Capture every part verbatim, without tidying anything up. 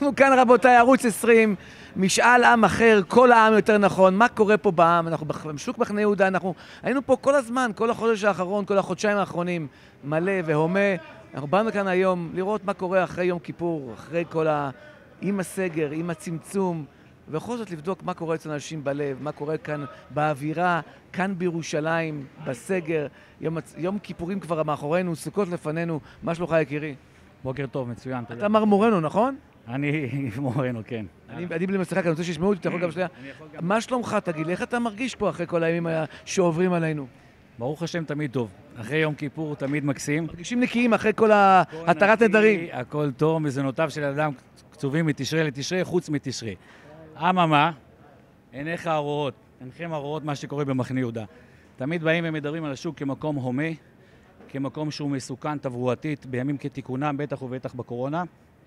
אנחנו כאן רבותיי, ערוץ עשרים, משאל עם אחר, כל העם יותר נכון, מה קורה פה בעם? אנחנו בשוק מחנה יהודה, אנחנו היינו פה כל הזמן, כל החודש האחרון, כל החודשיים האחרונים, מלא והומה. אנחנו באנו כאן היום לראות מה קורה אחרי יום כיפור, אחרי כל ה... עם הסגר, עם הצמצום, ובכל זאת לבדוק מה קורה אצל אנשים בלב, מה קורה כאן באווירה, כאן בירושלים, בסגר. יום, יום כיפורים כבר מאחורינו, סוכות לפנינו. מה שלומך יקירי? בוקר טוב, מצוין. אתה מר מורנו, נכון? אני מורנו, כן. אני בלי מסכה, כי אני רוצה שישמעו אותי, אתה יכול גם שנייה. מה שלומך, תגיד לי, איך אתה מרגיש פה אחרי כל הימים שעוברים עלינו? ברוך השם, תמיד טוב. אחרי יום כיפור תמיד מקסים. מרגישים נקיים אחרי כל התרת נדרים. הכל טוב, מזונותיו של אדם קצובים מתשרי לתשרי, חוץ מתשרי. אממה, עיניך הרואות, עיניכם הרואות מה שקורה במחנה יהודה. תמיד באים ומדברים על השוק כמקום הומה, כמקום שהוא מסוכן תברואתית בימים כתיקונם, בטח ובטח בקורונה.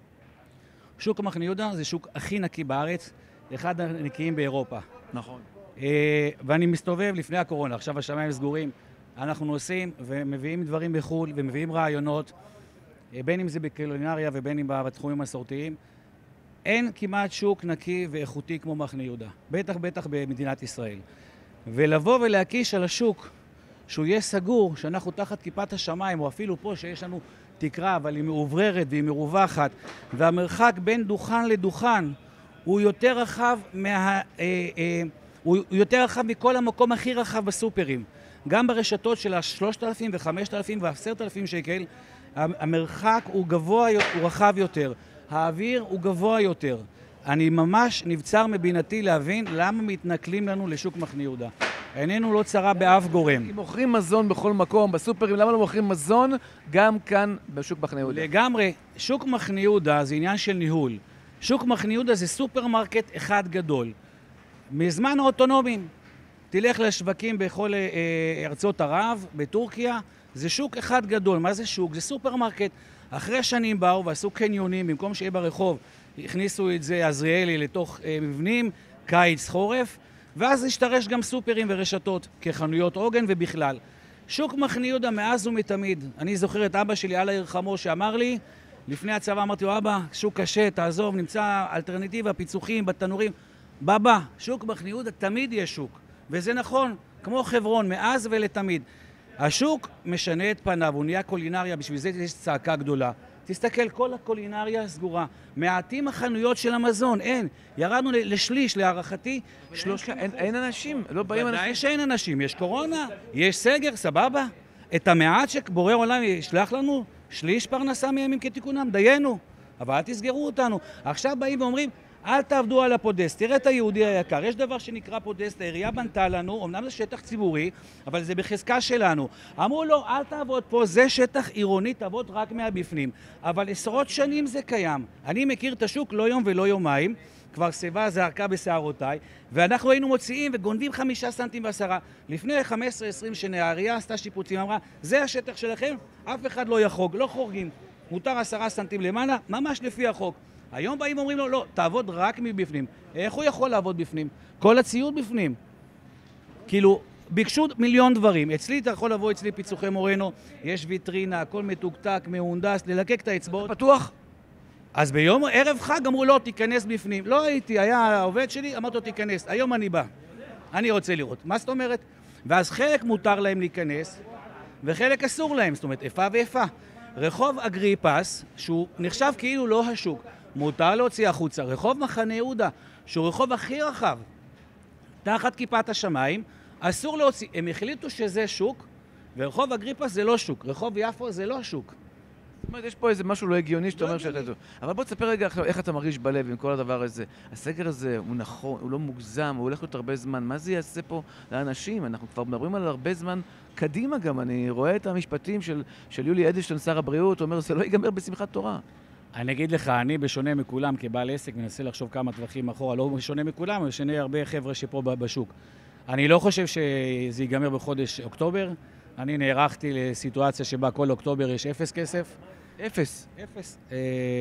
שוק מחנה יהודה זה שוק הכי נקי בארץ, אחד הנקיים באירופה. נכון. ואני מסתובב לפני הקורונה, עכשיו השמיים סגורים, אנחנו נוסעים ומביאים דברים בחו"ל ומביאים רעיונות, בין אם זה בקולינריה ובין אם בתחומים המסורתיים. אין כמעט שוק נקי ואיכותי כמו מחנה יהודה, בטח בטח במדינת ישראל. ולבוא ולהקיש על השוק שהוא יהיה סגור, שאנחנו תחת כיפת השמיים, או אפילו פה שיש לנו תקרה, אבל היא מעובררת והיא מרווחת, והמרחק בין דוכן לדוכן הוא יותר רחב מה... אה, אה, הוא יותר רחב מכל המקום הכי רחב בסופרים. גם ברשתות של ה-שלושת אלפים ו-חמשת אלפים ו-עשרת אלפים שקל, המרחק הוא גבוה, הוא רחב יותר. האוויר הוא גבוה יותר. אני ממש נבצר מבינתי להבין למה מתנכלים לנו לשוק מחנה יהודה. איננו לא צרה באף גורם. כי מוכרים מזון בכל מקום, בסופרים, למה לא מוכרים מזון גם כאן בשוק מחנה יהודה? לגמרי, שוק מחנה יהודה זה עניין של ניהול. שוק מחנה יהודה זה סופרמרקט אחד גדול. מזמן האוטונומיים. תלך לשווקים בכל אה, ארצות ערב, בטורקיה, זה שוק אחד גדול. מה זה שוק? זה סופרמרקט. אחרי שנים באו ועשו קניונים, במקום שיהיה ברחוב, הכניסו את זה עזריאלי לתוך אה, מבנים, קיץ, חורף, ואז השתרש גם סופרים ורשתות, כחנויות עוגן ובכלל. שוק מחנה יהודה מאז ומתמיד. אני זוכר את אבא שלי, אללה ירחמו, שאמר לי, לפני הצבא אמרתי לו, אבא, שוק קשה, תעזוב, נמצא אלטרנטיבה, פיצוחים, בתנורים. בבא, שוק מחנה יהודה תמיד יש שוק, וזה נכון, כמו חברון, מאז ולתמיד. השוק משנה את פניו, הוא נהיה קולינריה, בשביל זה יש צעקה גדולה. תסתכל, כל הקולינריה סגורה. מעטים החנויות של המזון, אין. ירדנו לשליש, להערכתי, שלושים אחוז. אין, אין אנשים, לא באים אנשים. ודאי שאין אנשים, יש קורונה, יש סגר, סבבה. את המעט שבורא עולם ישלח לנו, שליש פרנסה מימים כתיקונם, דיינו. אבל אל תסגרו אותנו. עכשיו באים ואומרים, אל תעבדו על הפודסט, תראה את היהודי היקר, יש דבר שנקרא פודסט, העירייה בנתה לנו, אמנם זה שטח ציבורי, אבל זה בחזקה שלנו. אמרו לו, אל תעבוד פה, זה שטח עירוני, תעבוד רק מהבפנים. אבל עשרות שנים זה קיים. אני מכיר את השוק לא יום ולא יומיים, כבר סביבה זעקה בשערותיי, ואנחנו היינו מוציאים וגונבים חמישה סנטים ועשרה. לפני חמש עשרה עשרים שנה, העירייה עשתה שיפוצים, אמרה, זה השטח שלכם, אף אחד לא יחוג, לא חורגים. מותר עשרה סנטים למעלה, ממש לפי החוק. היום באים ואומרים לו, לא, תעבוד רק מבפנים. איך הוא יכול לעבוד בפנים? כל הציוד בפנים. כאילו, ביקשו מיליון דברים. אצלי אתה יכול לבוא אצלי פיצוחי מורנו, יש ויטרינה, הכל מתוקתק, מהונדס, ללקק את האצבעות. פתוח? אז ביום ערב חג אמרו, לא, תיכנס בפנים. לא הייתי, היה העובד שלי, אמרתי לו, תיכנס. היום אני בא. אני רוצה לראות. מה זאת אומרת? ואז חלק מותר להם להיכנס, וחלק אסור להם. זאת אומרת, איפה ואיפה. רחוב אגריפס, שהוא נחשב כאילו לא השוק, מותר להוציא החוצה. רחוב מחנה יהודה, שהוא רחוב הכי רחב, תחת כיפת השמיים, אסור להוציא. הם החליטו שזה שוק, ורחוב אגריפס זה לא שוק. רחוב יפו זה לא שוק. זאת אומרת, יש פה איזה משהו לא הגיוני שאתה אומר שאתה טוב. אבל בוא תספר רגע איך אתה מרגיש בלב עם כל הדבר הזה. הסגר הזה הוא נכון, הוא לא מוגזם, הוא הולך להיות הרבה זמן. מה זה יעשה פה לאנשים? אנחנו כבר מדברים על הרבה זמן קדימה גם. אני רואה את המשפטים של, של יולי אדלשטיין, שר הבריאות, הוא אומר, זה לא ייגמר בשמחת תורה. אני אגיד לך, אני בשונה מכולם כבעל עסק, מנסה לחשוב כמה טווחים אחורה, לא בשונה מכולם, בשונה הרבה חבר'ה שפה בשוק. אני לא חושב שזה ייגמר בחודש אוקטובר. אני נערכתי לסיטואציה שבה כל אוקטובר יש אפס כסף. אפס. אפס. אה,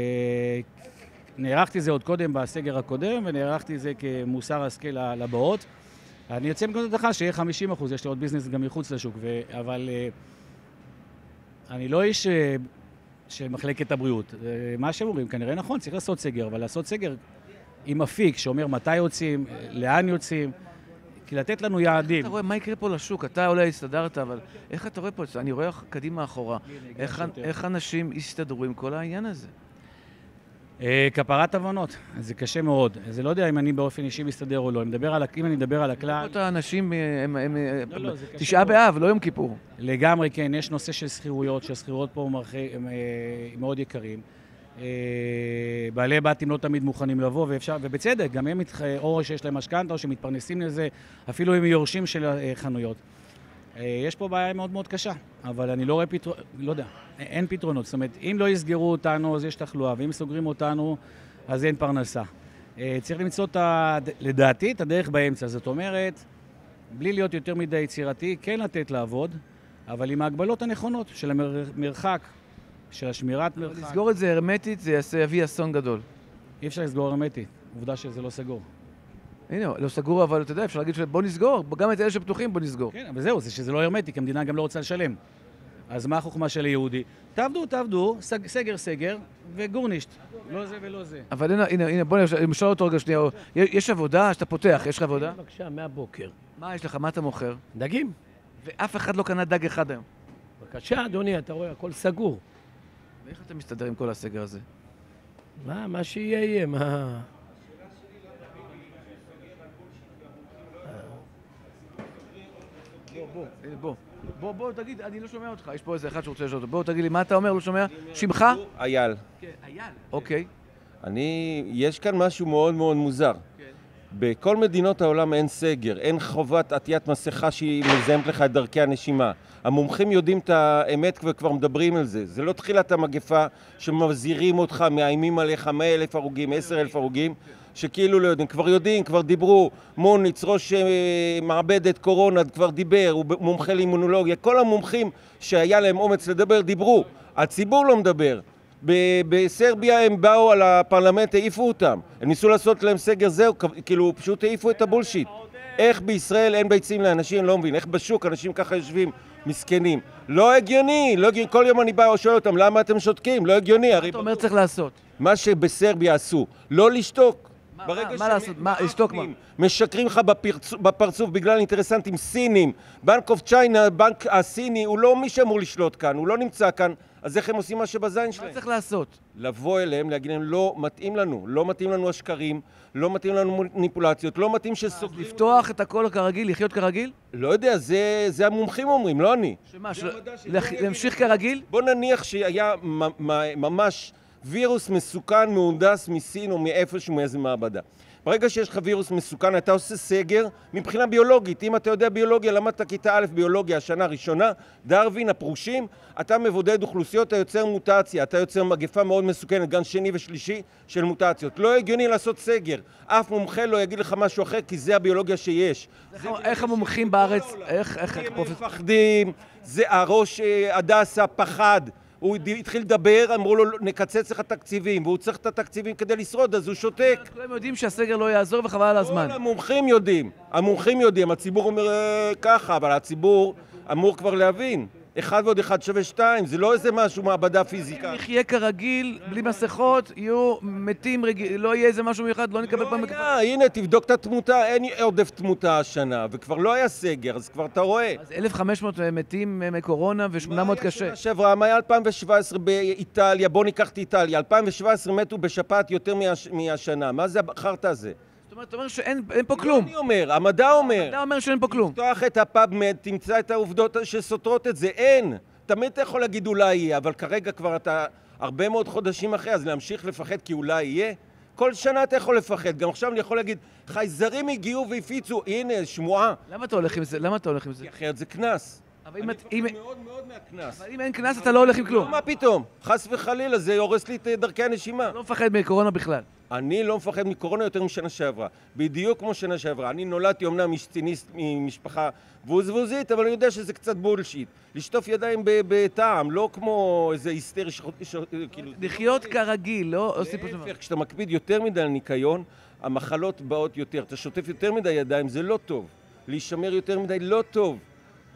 נערכתי זה עוד קודם בסגר הקודם, ונערכתי זה כמוסר השכל לבאות. אני יוצא מנקודת הנחה שיהיה חמישים אחוז, יש לי עוד ביזנס גם מחוץ לשוק, ו... אבל אה, אני לא איש של מחלקת הבריאות. מה שהם אומרים, כנראה נכון, צריך לעשות סגר, אבל לעשות סגר עם אפיק שאומר מתי יוצאים, לאן יוצאים, כי לתת לנו יעדים. אתה רואה מה יקרה פה לשוק? אתה אולי הסתדרת, אבל איך אתה רואה פה? אני רואה קדימה אחורה. איך אנשים יסתדרו עם כל העניין הזה? כפרת הבנות, זה קשה מאוד. זה לא יודע אם אני באופן אישי מסתדר או לא. אם אני מדבר על הכלל... פה האנשים הם תשעה באב, לא יום כיפור. לגמרי, כן. יש נושא של שכירויות, שהשכירויות פה הם מאוד יקרים. בעלי בתים לא תמיד מוכנים לבוא, ואפשר, ובצדק, גם הם או שיש להם משכנתא או שמתפרנסים לזה, אפילו הם יורשים של חנויות. יש פה בעיה מאוד מאוד קשה, אבל אני לא רואה פתרונות, לא יודע, אין פתרונות. זאת אומרת, אם לא יסגרו אותנו, אז יש תחלואה, ואם סוגרים אותנו, אז אין פרנסה. צריך למצוא, את ה... לדעתי, את הדרך באמצע. זאת אומרת, בלי להיות יותר מדי יצירתי, כן לתת לעבוד, אבל עם ההגבלות הנכונות של המרחק, של השמירת מרחק. לסגור את זה הרמטית, זה יביא אסון גדול. אי אפשר לסגור הרמטית. עובדה שזה לא סגור. הנה, לא סגור, אבל אתה יודע, אפשר להגיד שבוא נסגור, גם את אלה שפתוחים בוא נסגור. כן, אבל זהו, זה שזה לא הרמטי, כי המדינה גם לא רוצה לשלם. אז מה החוכמה של היהודי? תעבדו, תעבדו, סגר, סגר, וגורנישט. לא זה ולא זה. אבל הנה, הנה, הנה, בוא נשאל אותו רגע שנייה. יש עבודה שאתה פותח, יש לך עבודה? בבקשה, מהבוקר. מה יש לך? מה אתה מוכר? דגים. ואף אחד לא קנה דג אחד היום. בבקשה, אדוני, אתה רואה, הכל סגור. ואיך אתה מסתדר עם כל הסגר הזה? מה, מה שיהיה יהיה, מה... בוא, בוא, בוא, בוא, תגיד, אני לא שומע אותך, יש פה איזה אחד שרוצה לשאול אותו. בוא, תגיד לי, מה אתה אומר, לא שומע? שמך? אייל. כן, אייל. אוקיי. אני, יש כאן משהו מאוד מאוד מוזר. בכל מדינות העולם אין סגר, אין חובת עטיית מסכה שהיא מזהמת לך את דרכי הנשימה. המומחים יודעים את האמת וכבר מדברים על זה. זה לא תחילת המגפה שמזהירים אותך, מאיימים עליך מאה אלף הרוגים, עשר אלף הרוגים, שכאילו לא יודעים. כבר יודעים, כבר דיברו. מוניץ, ראש מעבדת קורונה, כבר דיבר, הוא מומחה לאימונולוגיה. כל המומחים שהיה להם אומץ לדבר, דיברו. הציבור לא מדבר. בסרביה הם באו על הפרלמנט, העיפו אותם. הם ניסו לעשות להם סגר, זהו, כאילו פשוט העיפו את הבולשיט. איך בישראל אין ביצים לאנשים, לא מבין. איך בשוק אנשים ככה יושבים מסכנים. לא הגיוני, לא הגיוני. כל יום אני בא ושואל אותם, למה אתם שותקים? לא הגיוני. מה אתה אומר צריך לעשות? מה שבסרביה עשו, לא לשתוק. מה לעשות? מה, לשתוק מה? משקרים לך בפרצוף בגלל אינטרסנטים סינים. בנק אוף צ'יינה, בנק הסיני, הוא לא מי שאמור לשלוט כאן, הוא לא נמצא כאן. אז איך הם עושים מה שבזין שלהם? מה צריך לעשות? לבוא אליהם, להגיד להם, לא מתאים לנו, לא מתאים לנו השקרים, לא מתאים לנו מניפולציות, לא מתאים שסוגרים... לפתוח את הכל כרגיל, לחיות כרגיל? לא יודע, זה, זה המומחים אומרים, לא אני. שמה, להמשיך כרגיל? בוא נניח שהיה ממש וירוס מסוכן מהונדס מסין או מאיפשהו מאיזה מעבדה. ברגע שיש לך וירוס מסוכן, אתה עושה סגר מבחינה ביולוגית. אם אתה יודע ביולוגיה, למדת כיתה א' ביולוגיה השנה הראשונה, דרווין, הפרושים, אתה מבודד אוכלוסיות, אתה יוצר מוטציה, אתה יוצר מגפה מאוד מסוכנת, גן שני ושלישי של מוטציות. לא הגיוני לעשות סגר. אף מומחה לא יגיד לך משהו אחר, כי זה הביולוגיה שיש. איך המומחים בארץ, איך... הם מפחדים, זה הראש הדסה פחד. הוא התחיל לדבר, אמרו לו נקצץ לך תקציבים, והוא צריך את התקציבים כדי לשרוד, אז הוא שותק. כולם יודעים שהסגר לא יעזור וחבל על הזמן. כל המומחים יודעים, המומחים יודעים, הציבור אומר ככה, אבל הציבור אמור כבר להבין. אחד ועוד אחד שווה שתיים, זה לא איזה משהו מעבדה פיזיקה. נחיה כרגיל, בלי מסכות, יהיו מתים רגיל, לא יהיה איזה משהו מיוחד, לא נקבל פעם... לא היה, הנה תבדוק את התמותה, אין עודף תמותה השנה, וכבר לא היה סגר, אז כבר אתה רואה. אז אלף וחמש מאות מתים מקורונה ושמונה מאות קשה. מה היה שנה שעברה? מה היה אלפיים שבע עשרה באיטליה? בוא ניקח את איטליה, אלפיים שבע עשרה מתו בשפעת יותר מהשנה, מה זה החרטא הזה? זאת אומרת, אתה אומר שאין פה כלום. אני אומר, המדע אומר. המדע אומר שאין פה כלום. לפתוח את הפאבמד, תמצא את העובדות שסותרות את זה, אין. תמיד אתה יכול להגיד אולי יהיה, אבל כרגע כבר אתה הרבה מאוד חודשים אחרי, אז להמשיך לפחד כי אולי יהיה. כל שנה אתה יכול לפחד, גם עכשיו אני יכול להגיד, חייזרים הגיעו והפיצו, הנה, שמועה. למה אתה הולך עם זה? למה אתה הולך עם זה? כי אחרת זה כנס. אבל אני אם... מפחד מאוד מאוד מהכנס. אבל אם אין כנס אתה לא הולך עם כלום. מה פתאום? חס וחלילה, זה הורס לי את דרכי הנשימה. אתה לא מפחד מקורונה בכלל. אני לא מפחד מקורונה יותר משנה שעברה. בדיוק כמו שנה שעברה. אני נולדתי אומנם משציניסט ממשפחה ווזבוזית, אבל אני יודע שזה קצת בולשיט. לשטוף ידיים בטעם, לא כמו איזה היסטרי כאילו... לחיות כרגיל, לא... להפך, כשאתה מקפיד יותר מדי על ניקיון, המחלות באות יותר. אתה שוטף יותר מדי ידיים, זה לא טוב. להישמר יותר מדי לא טוב.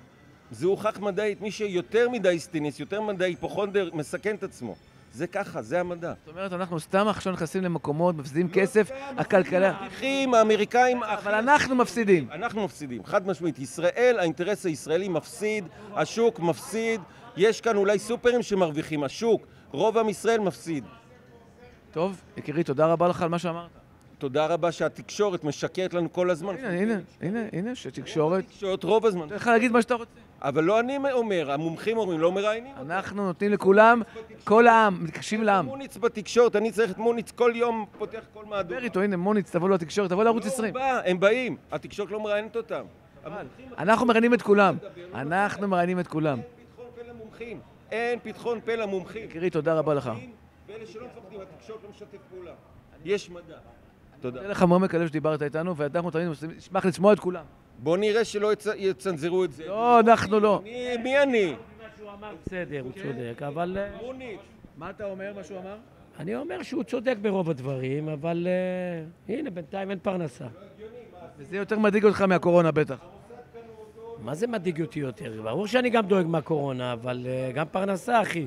זה הוכח מדעית, מי שיותר מדי היסטניס, יותר מדי היפוכונדר, מסכן את עצמו. זה ככה, זה המדע. זאת אומרת, אנחנו סתם עכשיו נכנסים למקומות, מפסידים כסף, הכלכלה... אחים, האמריקאים... אבל אנחנו מפסידים. אנחנו מפסידים, חד משמעית. ישראל, האינטרס הישראלי מפסיד, השוק מפסיד, יש כאן אולי סופרים שמרוויחים, השוק, רוב עם ישראל מפסיד. טוב, יקירי, תודה רבה לך על מה שאמרת. תודה רבה שהתקשורת משקרת לנו כל הזמן. הנה, הנה, הנה, הנה, שתקשורת... תקשורת רוב הזמן. אתה יכול להגיד מה שאתה רוצה. אבל לא אני אומר, המומחים אומרים, לא מראיינים. אנחנו נותנים לכולם, כל העם, מתקשיבים לעם. מוניץ בתקשורת, אני צריך את מוניץ כל יום, פותח כל מהדור. דבר איתו, הנה, מוניץ, תבוא לו לתקשורת, תבוא לערוץ עשרים. לא, הוא בא, הם באים, התקשורת לא מראיינת אותם. אנחנו מראיינים את כולם. אנחנו מראיינים את כולם. אין פתחון פה למומחים. אין פתחון פה למומחים. יקירי, תודה רבה לך. ואלה שלא מפחדים, התקשורת לא משתף פעולה. יש מדע. תודה. תודה לך מעומק הלב שדיברת איתנו, ואנחנו תמיד נשמח לשמוע את כולם. בוא נראה שלא יצנזרו את זה. לא, אנחנו לא. מי אני? מה שהוא אמר בסדר, הוא צודק, אבל... מוניץ. מה אתה אומר, מה שהוא אמר? אני אומר שהוא צודק ברוב הדברים, אבל הנה, בינתיים אין פרנסה. וזה יותר מדאיג אותך מהקורונה בטח. מה זה מדאיג אותי יותר? ברור שאני גם דואג מהקורונה, אבל גם פרנסה, אחי.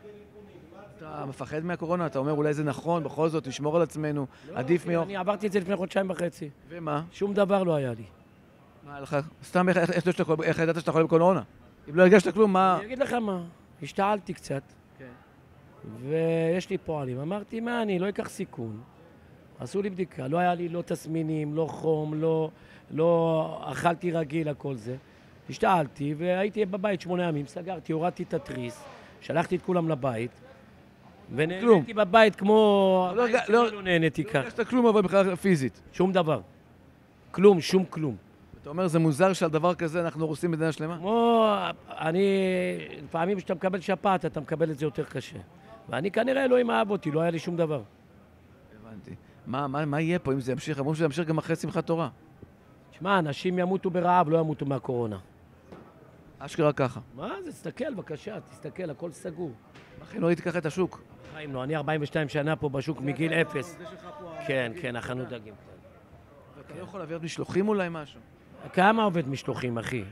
אתה מפחד מהקורונה? אתה אומר אולי זה נכון, בכל זאת, לשמור על עצמנו, עדיף מיוך. אני עברתי את זה לפני חודשיים וחצי. ומה? שום דבר לא היה לי. מה לך? סתם איך- איך איך- איך ידעת שאתה חולה בקורונה? אם לא הרגשת כלום, מה... אני אגיד לך מה, השתעלתי קצת, ויש לי פועלים. אמרתי, מה אני, לא אקח סיכון. עשו לי בדיקה, לא היה לי לא תסמינים, לא חום, לא, לא אכלתי רגיל, הכל זה. השתעלתי, והייתי בבית שמונה ימים, סגרתי, הורדתי את התריס, שלחתי את כולם לבית, ונהניתי בבית כמו... לא הבית הרגע- שלי לא- לא נהניתי לא ככה. הרגשת כלום אבל בכלל פיזית. שום דבר. כלום, שום כלום. אתה אומר, זה מוזר שעל דבר כזה אנחנו הורסים מדינה שלמה? כמו, אני, לפעמים כשאתה מקבל שפעת, אתה מקבל את זה יותר קשה. ואני כנראה אלוהים אהב אותי, לא היה לי שום דבר. הבנתי. מה, מה, מה יהיה פה אם זה ימשיך? אמרו שזה ימשיך גם אחרי שמחת תורה. שמע, אנשים ימותו ברעב, לא ימותו מהקורונה. אשכרה ככה. מה זה? תסתכל, בבקשה, תסתכל, הכל סגור. אחי, לא ראיתי ככה את השוק. חיים, לא, אני ארבעים ושתיים שנה פה בשוק מגיל אפס. כן, כן, החנות דגים. אתה לא יכול להביא עוד משלוחים אולי משהו? כמה עובד משלוחים, אחי?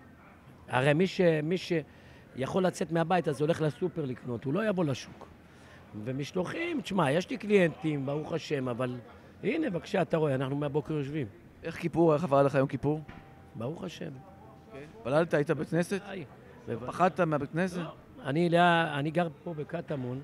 הרי מי, ש, מי שיכול לצאת מהבית, אז הולך לסופר לקנות, הוא לא יבוא לשוק. ומשלוחים, תשמע, יש לי קליינטים, ברוך השם, אבל הנה, בבקשה, אתה רואה, אנחנו מהבוקר יושבים. איך כיפור, איך עבר לך יום כיפור? ברוך השם. פללת, היית בבית כנסת? היי. פחדת מהבית כנסת? אני, לה, אני גר פה בקטמון,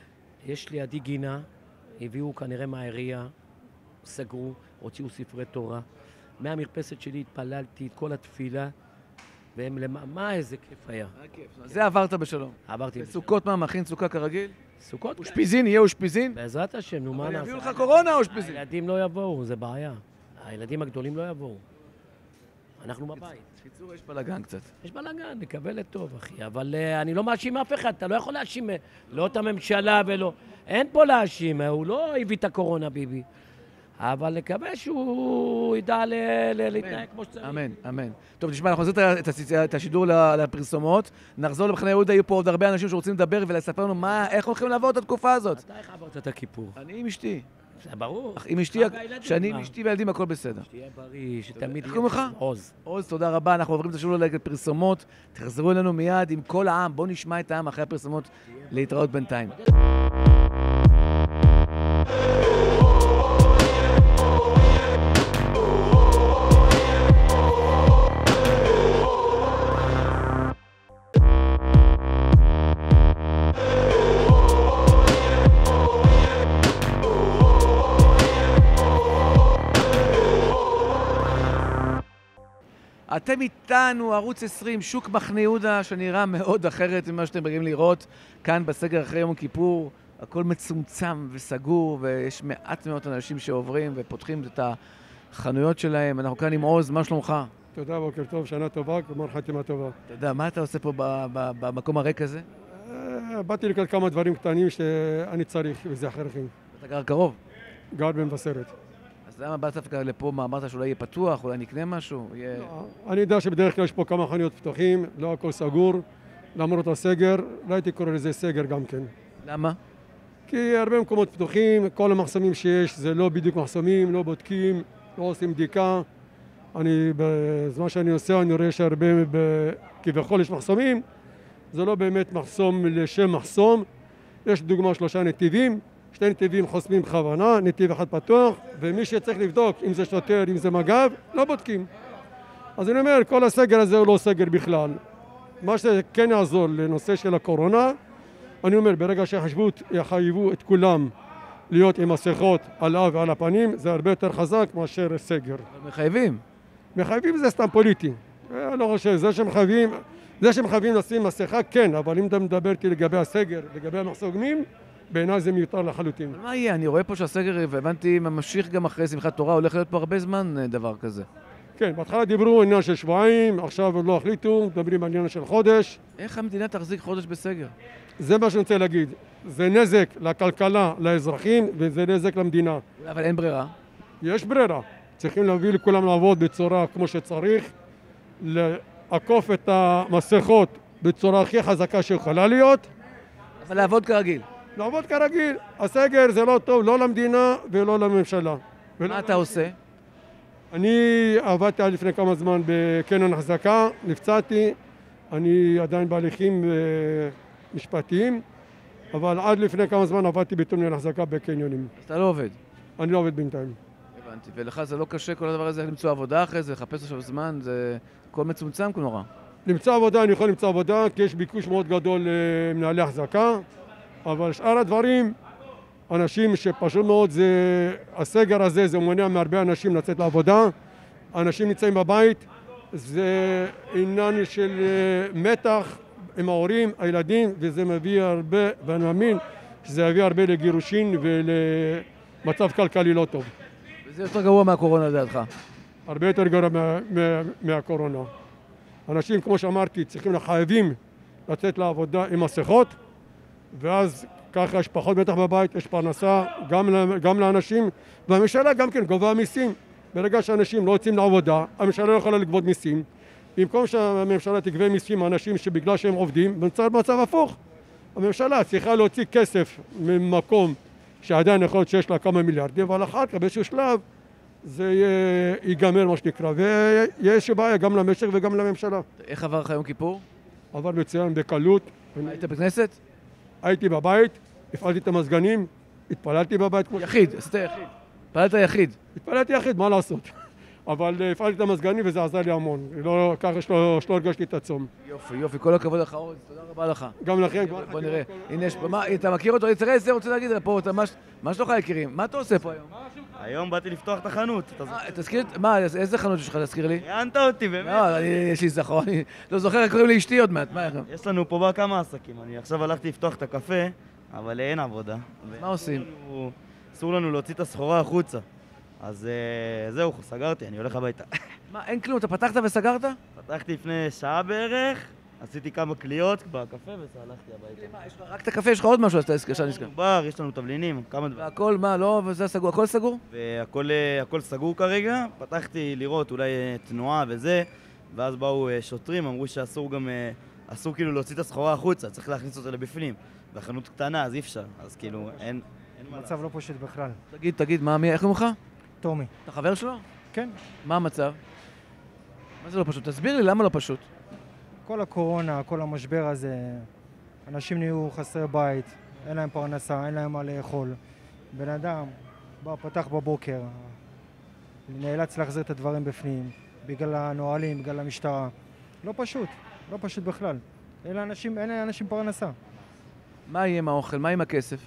יש לידי גינה, הביאו כנראה מהעירייה, סגרו, הוציאו ספרי תורה. מהמרפסת שלי התפללתי את כל התפילה, והם למה, מה איזה כיף היה. זה עברת בשלום. עברתי בסוכות מה, מכין סוכה כרגיל? סוכות. אושפיזין, יהיה אושפיזין? בעזרת השם, נו מה אבל נעשה? יביאו לך קורונה אושפיזין. הילדים לא יבואו, זה בעיה. הילדים הגדולים לא יבואו. אנחנו בבית. בקיצור, יש בלגן קצת. יש בלגן, נקבל את טוב, אחי. אבל uh, אני לא מאשים אף אחד, אתה לא יכול להאשים, uh, לא את הממשלה ולא... אין פה להאשים, uh, הוא לא הביא את הקורונה, ביבי. אבל נקווה שהוא ידע ל- ל- להתנהג כמו שצריך. אמן, אמן. טוב, תשמע, אנחנו נחזיר את הס- את השידור ל- לפרסומות. נחזור למחנה יהודה, יהיו פה עוד הרבה אנשים שרוצים לדבר ולספר לנו מה, איך הולכים לעבור את התקופה הזאת. אתה איך עברת את הכיפור? אני עם אשתי. זה ברור. אך, עם אשתי, אתה והילדים, שאני עם מה? אשתי והילדים הכל בסדר. שתהיה בריא, שתמיד איך קוראים לך? עוז. עוז, תודה רבה, אנחנו עוברים את השידור לפרסומות. תחזרו אלינו מיד עם כל העם. בואו נשמע את העם אחרי הפרסומות להתראות בינתיים. אתם איתנו, ערוץ עשרים, שוק מחנה יהודה, שנראה מאוד אחרת ממה שאתם רגילים לראות כאן בסגר אחרי יום כיפור. הכל מצומצם וסגור, ויש מעט מאוד אנשים שעוברים ופותחים את החנויות שלהם. אנחנו כאן עם עוז, מה שלומך? תודה, בוקר טוב, שנה טובה, גמר חתימה טובה. אתה יודע, מה אתה עושה פה ב- ב- במקום הריק הזה? אה, באתי לכאן כמה דברים קטנים שאני צריך, וזה אחריכם. אתה גר קרוב. גר במבשרת. אז למה באת דווקא לפה? מה, אמרת שאולי יהיה פתוח, אולי נקנה משהו? יהיה... אני יודע שבדרך כלל יש פה כמה חנויות פתוחים, לא הכל סגור, למרות הסגר, לא הייתי קורא לזה סגר גם כן. למה? כי הרבה מקומות פתוחים, כל המחסמים שיש זה לא בדיוק מחסמים, לא בודקים, לא עושים בדיקה, אני, בזמן שאני נוסע, אני רואה שהרבה, ב- כביכול יש מחסומים, זה לא באמת מחסום לשם מחסום. יש דוגמה שלושה נתיבים, שני נתיבים חוסמים בכוונה, נתיב אחד פתוח, ומי שצריך לבדוק, אם זה שוטר, אם זה מג"ב, לא בודקים. אז אני אומר, כל הסגר הזה הוא לא סגר בכלל. מה שכן יעזור לנושא של הקורונה, אני אומר, ברגע שהחשבות יחייבו את כולם להיות עם מסכות על האף ועל הפנים, זה הרבה יותר חזק מאשר סגר. מחייבים. מחייבים זה סתם פוליטי. אני לא חושב, זה שמחייבים, זה שמחייבים לשים מסכה, כן, אבל אם אתה מדבר איתי לגבי הסגר, לגבי המחסומים, בעיניי זה מיותר לחלוטין. אבל מה יהיה? אני רואה פה שהסגר, והבנתי, ממשיך גם אחרי שמחת תורה, הולך להיות פה הרבה זמן דבר כזה. כן, בהתחלה דיברו עניין של שבועיים, עכשיו עוד לא החליטו, מדברים על עניין של חודש. איך המדינה תחזיק חודש בסגר? זה מה שאני רוצה להגיד. זה נזק לכלכלה, לאזרחים, וזה נזק למדינה. אבל אין ברירה. יש ברירה. צריכים להביא לכולם לעבוד בצורה כמו שצריך, לעקוף את המסכות בצורה הכי חזקה שיכולה להיות. אבל לעבוד כרגיל. לעבוד כרגיל. הסגר זה לא טוב, לא למדינה ולא לממשלה. מה אתה עושה? אני עבדתי עד לפני כמה זמן בקניון החזקה, נפצעתי, אני עדיין בהליכים משפטיים, אבל עד לפני כמה זמן עבדתי בקניון החזקה בקניונים. אז אתה לא עובד. אני לא עובד בינתיים. הבנתי. ולך זה לא קשה כל הדבר הזה, למצוא עבודה אחרי זה, לחפש עכשיו זמן, זה הכל מצומצם כל נורא. למצוא עבודה, אני יכול למצוא עבודה, כי יש ביקוש מאוד גדול למנהלי החזקה, אבל שאר הדברים, אנשים שפשוט מאוד זה, הסגר הזה, זה מונע מהרבה אנשים לצאת לעבודה, אנשים נמצאים בבית, זה עניין של מתח עם ההורים, הילדים, וזה מביא הרבה, ואני מאמין שזה יביא הרבה לגירושין ולמצב כלכלי לא טוב. וזה יותר גרוע מהקורונה לדעתך? הרבה יותר גרוע מה, מה, מהקורונה. אנשים, כמו שאמרתי, צריכים לחייבים לצאת לעבודה עם מסכות, ואז ככה יש פחות מתח בבית, יש פרנסה גם, גם לאנשים, והממשלה גם כן גובה מיסים. ברגע שאנשים לא יוצאים לעבודה, הממשלה לא יכולה לגבות מיסים. במקום שהממשלה תגבה מיסים מאנשים שבגלל שהם עובדים, במצב מצב הפוך. הממשלה צריכה להוציא כסף ממקום שעדיין יכול להיות שיש לה כמה מיליארדים, אבל אחר כך באיזשהו שלב זה ייגמר מה שנקרא, ויש בעיה גם למשק וגם לממשלה. איך עבר לך יום כיפור? עבר מצוין בקלות. היית בכנסת? הייתי בבית, הפעלתי את המזגנים, התפללתי בבית. יחיד, עשית יחיד. התפללת יחיד. התפללתי יחיד, מה לעשות? אבל הפעלתי את המזגנים וזה עזר לי המון. לא, ככה שלא, שלא הרגשתי את הצום. יופי, יופי, כל הכבוד לך, אורן, תודה רבה לך. גם לכם. בוא נראה, הנה יש פה, מה, אתה מכיר אותו? תראה איזה רוצה להגיד פה, מה שלך יקירים? מה אתה עושה פה היום? היום באתי לפתוח את החנות. תזכיר, מה, איזה חנות יש לך, תזכיר לי? ראיינת אותי, באמת. לא, יש לי זכרון, אני לא זוכר, קוראים לי אשתי עוד מעט, מה איך? יש לנו פה כמה עסקים, אני עכשיו הלכתי לפתוח את הקפה, אבל אין עבודה. מה עושים? אסור לנו להוציא את הסחורה החוצה. אז זהו, סגרתי, אני הולך הביתה. מה, אין כלום, אתה פתחת וסגרת? פתחתי לפני שעה בערך, עשיתי כמה קליות בקפה והלכתי הביתה. מה, יש לך רק את הקפה, יש לך עוד משהו, אז אתה נזכר. יש לנו בר, יש לנו תבלינים, כמה דברים. והכל, מה, לא, וזה סגור, הכל סגור? והכל סגור כרגע, פתחתי לראות אולי תנועה וזה, ואז באו שוטרים, אמרו שאסור גם, אסור כאילו להוציא את הסחורה החוצה, צריך להכניס אותה לבפנים. והחנות קטנה, אז אי אפשר, אז כאילו אין... מצב לא פשוט בכלל. תגיד, תגיד, מה, מי, איך הוא ממך? תומי. אתה חבר שלו? כן. מה המצב? מה זה לא פשוט? תסביר לי למה לא פשוט. כל הקורונה, כל המשבר הזה, אנשים נהיו חסרי בית, אין להם פרנסה, אין להם מה לאכול. בן אדם בא, פתח בבוקר, נאלץ להחזיר את הדברים בפנים, בגלל הנועלים, בגלל המשטרה. לא פשוט, לא פשוט בכלל. אין לאנשים, אין לאנשים פרנסה. מה יהיה עם האוכל? מה עם הכסף?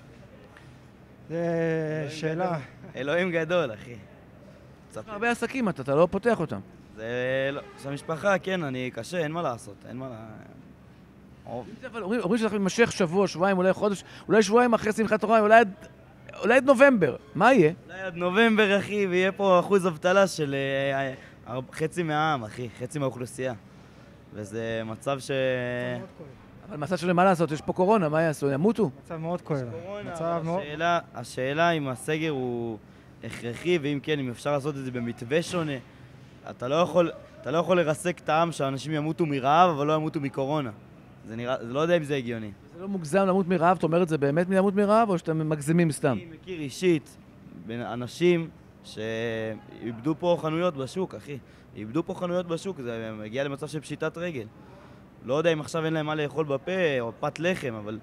זה שאלה. אלוהים גדול, אחי. הרבה עסקים אתה, אתה לא פותח אותם. זה לא, זה המשפחה, כן, אני קשה, אין מה לעשות, אין מה ל... אומרים שזה מתמשך שבוע, שבועיים, אולי חודש, אולי שבועיים אחרי שמחת תורה, אולי עד נובמבר. מה יהיה? אולי עד נובמבר, אחי, ויהיה פה אחוז אבטלה של חצי מהעם, אחי, חצי מהאוכלוסייה. וזה מצב ש... אבל מצב שלהם מה לעשות, יש פה קורונה, מה יעשו? ימותו? מצב מאוד כואב. השאלה, השאלה אם הסגר הוא הכרחי, ואם כן, אם אפשר לעשות את זה במתווה שונה. אתה לא יכול, אתה לא יכול לרסק את העם שאנשים ימותו מרעב, אבל לא ימותו מקורונה. זה נראה, זה לא יודע אם זה הגיוני. זה לא מוגזם למות מרעב, אתה אומר את זה באמת מלמות מרעב, או שאתם מגזימים סתם? אני מכיר אישית בין אנשים שאיבדו פה חנויות בשוק, אחי. איבדו פה חנויות בשוק, זה מגיע למצב של פשיטת רגל. לא יודע אם עכשיו אין להם מה לאכול בפה או פת לחם, אבל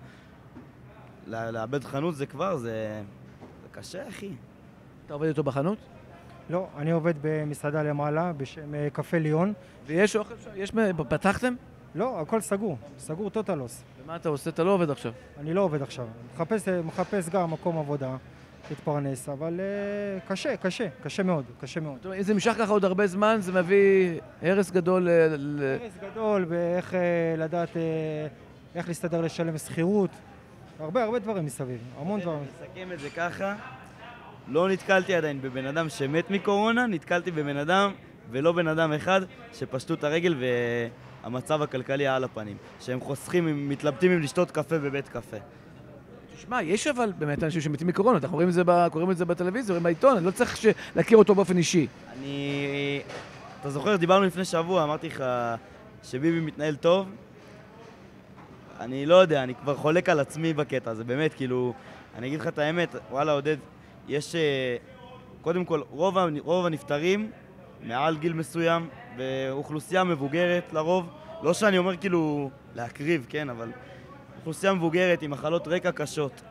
לאבד חנות זה כבר, זה, זה קשה, אחי. אתה עובד איתו בחנות? לא, אני עובד במסעדה למעלה בשם אה, קפה ליון. ויש אוכל שם? יש... פתחתם? לא, הכל סגור, סגור טוטלוס. ומה אתה עושה? אתה לא עובד עכשיו. אני לא עובד עכשיו. מחפש, מחפש גם מקום עבודה, להתפרנס, אבל אה, קשה, קשה, קשה מאוד, קשה מאוד. זאת אומרת, אם זה נמשך ככה עוד הרבה זמן, זה מביא הרס גדול ל... ל- הרס גדול באיך אה, לדעת, אה, איך להסתדר לשלם שכירות. הרבה, הרבה דברים מסביב, המון דברים. נסכם את זה ככה, לא נתקלתי עדיין בבן אדם שמת מקורונה, נתקלתי בבן אדם ולא בן אדם אחד שפשטו את הרגל והמצב הכלכלי על הפנים. שהם חוסכים, מתלבטים אם לשתות קפה בבית קפה. תשמע, יש אבל באמת אנשים שמתים מקורונה, אנחנו רואים את זה, ב... קוראים את זה בטלוויזיה, רואים בעיתון, אני לא צריך ש... להכיר אותו באופן אישי. אני... אתה זוכר, דיברנו לפני שבוע, אמרתי לך שביבי מתנהל טוב. אני לא יודע, אני כבר חולק על עצמי בקטע הזה, באמת, כאילו, אני אגיד לך את האמת, וואלה, עודד, יש, קודם כל, רוב, רוב הנפטרים מעל גיל מסוים, ואוכלוסייה מבוגרת לרוב, לא שאני אומר כאילו להקריב, כן, אבל אוכלוסייה מבוגרת עם מחלות רקע קשות.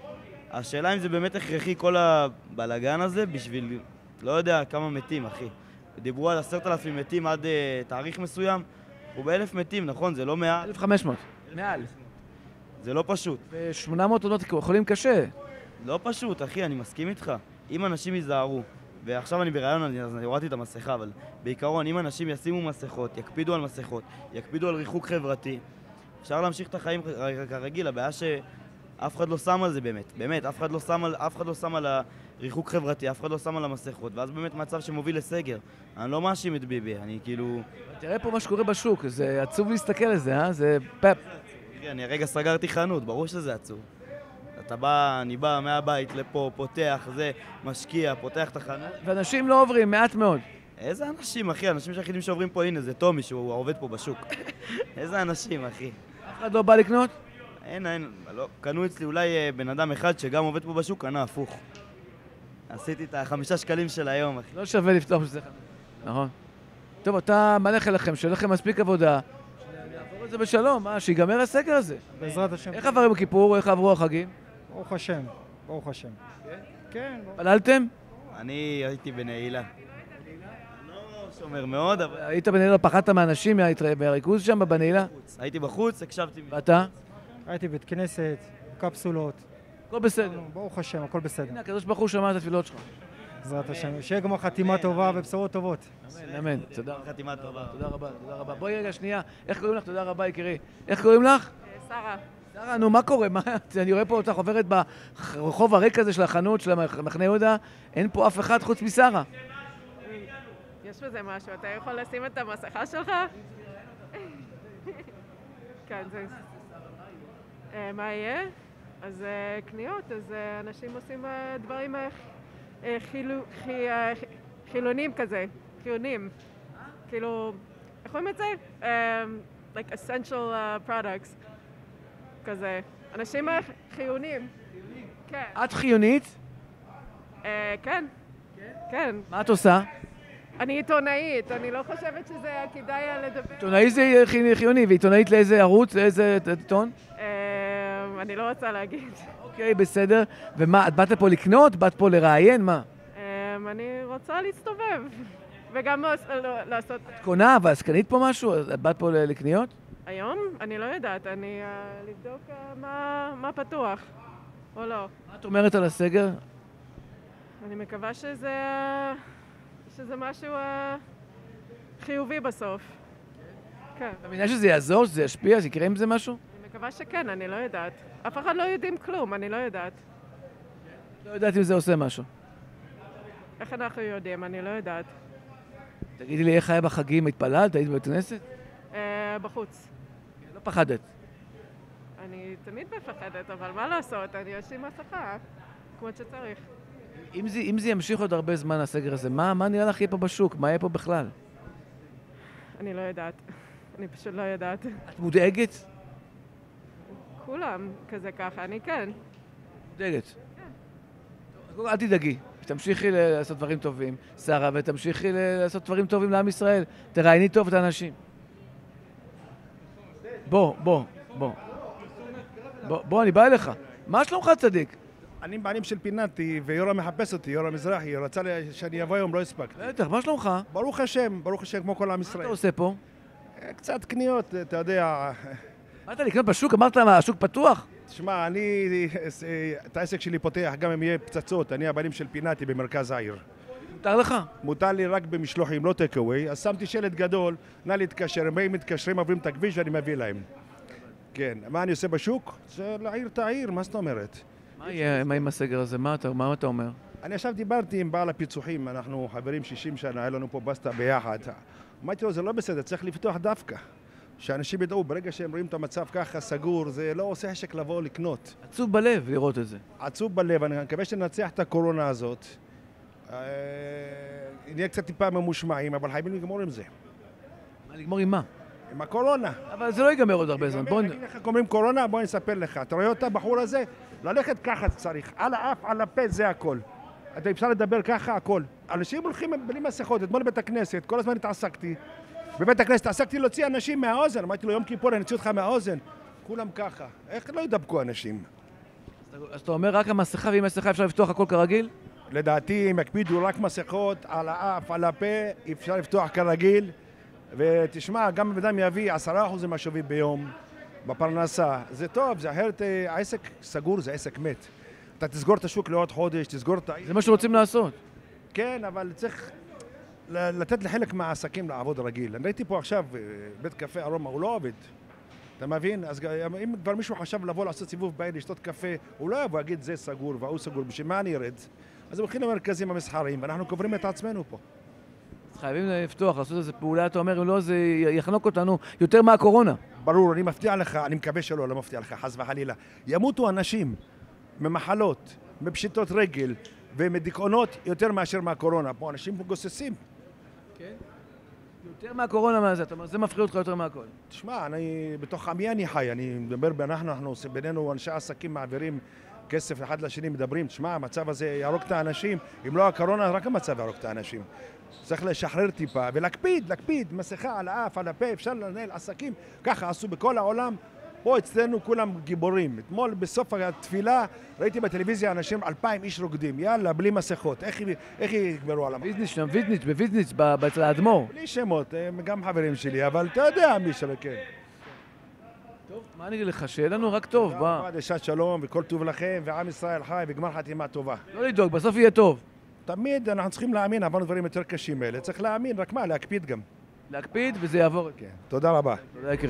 השאלה אם זה באמת הכרחי כל הבלגן הזה בשביל, לא יודע כמה מתים, אחי. דיברו על עשרת אלפים מתים עד uh, תאריך מסוים, ובאלף מתים, נכון, זה לא מעל. אלף וחמש מאות. מעל. זה לא פשוט. ו-שמונה מאות עונות חולים קשה. לא פשוט, אחי, אני מסכים איתך. אם אנשים ייזהרו, ועכשיו אני בראיון, אני, אז אני הורדתי את המסכה, אבל בעיקרון, אם אנשים ישימו מסכות, יקפידו על מסכות, יקפידו על ריחוק חברתי, אפשר להמשיך את החיים כרגיל. הבעיה שאף אחד לא שם על זה באמת. באמת, אף אחד לא שם על, אף אחד לא שם על הריחוק חברתי, אף אחד לא שם על המסכות, ואז באמת מצב שמוביל לסגר. אני לא מאשים את ביבי, אני כאילו... תראה פה מה שקורה בשוק, זה עצוב להסתכל על זה, אה? זה פאפ. אני הרגע סגרתי חנות, ברור שזה עצוב. אתה בא, אני בא מהבית לפה, פותח, זה, משקיע, פותח את החנות. ואנשים לא עוברים, מעט מאוד. איזה אנשים, אחי? אנשים שהיחידים שעוברים פה, הנה, זה טומי, שהוא עובד פה בשוק. איזה אנשים, אחי? אף אחד לא בא לקנות? אין, אין, לא. קנו אצלי אולי אה, בן אדם אחד שגם עובד פה בשוק, קנה הפוך. עשיתי את החמישה שקלים של היום, אחי. לא שווה לפתוח שזה חנות. נכון. טוב, אתה, מה לך לכם? שיהיה לכם מספיק עבודה. נעבור את זה בשלום, מה? שיגמר הסגר הזה. בעזרת השם. איך עבר יום כיפור? איך עברו החגים? ברוך השם, ברוך השם. כן? כן, ברוך. פללתם? אני הייתי בנעילה. לא שומר מאוד, אבל... היית בנעילה, פחדת מהאנשים מהריכוז שם בנעילה? הייתי בחוץ, הקשבתי... ואתה? הייתי בית כנסת, קפסולות. הכל בסדר. ברוך השם, הכל בסדר. הנה, הקדוש ברוך הוא שמע את התפילות שלך. בעזרת השם. שיהיה גם חתימה טובה ובשורות טובות. אמן, אמן. תודה רבה. חתימה טובה. תודה רבה, תודה רבה. בואי רגע, שנייה. איך קוראים לך? תודה רבה, יקירי. איך קוראים לך? שרה. שרה, נו, מה קורה? מה, אני רואה פה אותך עוברת ברחוב הריק הזה של החנות של מחנה יהודה, אין פה אף אחד חוץ משרה. יש בזה משהו, אתה יכול לשים את המסכה שלך? כן, זה... אה, מה יהיה? אז אה, קניות, אז אה, אנשים עושים אה, דברים אה, אה, חילו- חי- אה, חילונים כזה, חיונים. כאילו, איך אומרים את זה? אה, like essential uh, products. כזה. אנשים אה, חיונים. כן. את חיונית? אה, כן. כן. מה את עושה? אני עיתונאית, אני לא חושבת שזה כדאי לדבר. עיתונאי זה חי- חיוני, ועיתונאית לאיזה ערוץ, לאיזה עיתון? אה, אני לא רוצה להגיד. אוקיי, בסדר. ומה, את באת פה לקנות? באת פה לראיין? מה? אה, אני רוצה להסתובב. וגם לעש- לא- לעשות... את קונה, אבל את קנית פה משהו? אז את באת פה ל- לקניות? היום? אני לא יודעת, אני... אה, לבדוק אה, מה- מה פתוח, או לא. מה את אומרת על הסגר? אני מקווה שזה... אה, שזה משהו אה, חיובי בסוף. כן. את מאמינה שזה יעזור, שזה ישפיע, זה יקרה עם זה משהו? אני מקווה שכן, אני לא יודעת. אף אחד לא יודעים כלום, אני לא יודעת. לא יודעת אם זה עושה משהו. איך אנחנו יודעים? אני לא יודעת. תגידי לי, איך היה בחגים? התפללת? היית בבית כנסת? אה, בחוץ. לא פחדת. אני תמיד מפחדת, אבל מה לעשות? אני יש לי מסכה, כמו שצריך. אם זה, אם זה ימשיך עוד הרבה זמן, הסגר הזה, מה, מה נראה לך יהיה פה בשוק? מה יהיה פה בכלל? אני לא יודעת. אני פשוט לא יודעת. את מודאגת? כולם כזה ככה, אני כן. מודאגת. טוב, אל תדאגי. תמשיכי לעשות דברים טובים, שרה, ותמשיכי לעשות דברים טובים לעם ישראל. תראייני טוב את האנשים. בוא, בוא, בוא. בוא, בוא, אני בא אליך. מה שלומך, צדיק? אני בעלים של פינתי, ויורם מחפש אותי, יורם מזרחי, הוא רצה לי- שאני אבוא היום, לא הספקתי. בטח, מה שלומך? ברוך השם, ברוך השם, כמו כל עם מה אתה ישראל. עושה פה? קצת קניות, אתה יודע. באת לקנות בשוק? אמרת למה, השוק פתוח? תשמע, אני את העסק שלי פותח גם אם יהיה פצצות, אני הבעלים של פינתי במרכז העיר. מותר לך? מותר לי רק במשלוחים, לא טק אווי, אז שמתי שלט גדול, נא להתקשר, הם באים מתקשרים, עוברים את הכביש ואני מביא להם. כן, מה אני עושה בשוק? זה להעיר את העיר, מה זאת אומרת? מה יהיה מה עם הסגר הזה? מה אתה, מה אתה אומר? אני עכשיו דיברתי עם בעל הפיצוחים, אנחנו חברים שישים שנה, היה לנו פה בסטה ביחד. אמרתי לו, זה לא בסדר, צריך לפתוח דווקא. שאנשים ידעו, ברגע שהם רואים את המצב ככה סגור, זה לא עושה חשק לבוא לקנות. עצוב בלב לראות את זה. עצוב בלב, אני מקווה שננצח את הקורונה הזאת. אה, נהיה קצת טיפה ממושמעים, אבל חייבים לגמור עם זה. מה, לגמור עם מה? עם הקורונה. אבל זה לא ייגמר עוד הרבה זמן. בוא... אני אגיד לך, אומרים קורונה, בוא אני אספר לך. אתה רואה אותה, הבחור הזה? ללכת ככה צריך. על האף, על הפה, זה הכל. אתה אפשר לדבר ככה, הכל. אנשים הולכים בלי מסכות, אתמול בבית הכנסת, כל הזמן התעסקתי. בבית הכנסת התעסקתי להוציא אנשים מהאוזן, אמרתי לו, יום כיפור אני אוציא אותך מהאוזן. כולם ככה. איך לא ידבקו אנשים? אז אתה אומר רק המסכה, ועם המסכה אפשר לפתוח הכל כרגיל? לדעתי, הם יקפידו רק מסכות, על האף, על הפה, אפשר לפתוח כרגיל. ותשמע, גם אם אדם יביא עשרה אחוז משובים ביום בפרנסה, זה טוב, זה אחרת העסק סגור, זה עסק מת. אתה תסגור את השוק לעוד חודש, תסגור את העסק. זה מה שרוצים לעשות. כן, אבל צריך לתת לחלק מהעסקים לעבוד רגיל. אני ראיתי פה עכשיו בית קפה ארומה, הוא לא עובד. אתה מבין? אז אם כבר מישהו חשב לבוא לעשות סיבוב בעיר, לשתות קפה, הוא לא יבוא, יגיד זה סגור והוא סגור, בשביל מה אני ארד? אז הם הולכים למרכזים המסחריים, ואנחנו קוברים את עצמנו פה. חייבים לפתוח, לעשות איזו פעולה, אתה אומר, אם לא, זה יחנוק אותנו יותר מהקורונה. ברור, אני מבטיח לך, אני מקווה שלא, לא מבטיח לך, חס וחלילה. ימותו אנשים ממחלות, מפשיטות רגל ומדיכאונות יותר מאשר מהקורונה. פה אנשים גוססים. כן? יותר מהקורונה מה זה? אתה אומר, זה מפחיד אותך יותר מהכל. תשמע, אני, בתוך עמי אני חי, אני מדבר בינינו, אנחנו, בינינו אנשי עסקים מעבירים כסף אחד לשני, מדברים, תשמע, המצב הזה יהרוג את האנשים, אם לא הקורונה, רק המצב יהרוג את האנשים. צריך לשחרר טיפה ולהקפיד, להקפיד, מסכה על האף, על הפה, אפשר לנהל עסקים, ככה עשו בכל העולם. פה אצלנו כולם גיבורים. אתמול בסוף התפילה ראיתי בטלוויזיה אנשים, אלפיים איש רוקדים, יאללה, בלי מסכות. איך, איך יגמרו על המסכות? ויזניץ' שם, ויזניץ', בוויזניץ', אצל האדמו"ר. בלי שמות, הם גם חברים שלי, אבל אתה יודע מי שם, כן. טוב, מה אני אגיד לך? שיהיה לנו רק טוב, בא. דשת שלום וכל טוב לכם, ועם ישראל חי וגמר חתימה טובה. לא לדאוג, בסוף יהיה טוב. תמיד אנחנו צריכים להאמין, עברנו דברים יותר קשים האלה. צריך להאמין, רק מה, להקפיד גם. להקפיד וזה יעבור. כן, תודה רבה. תודה יקרה.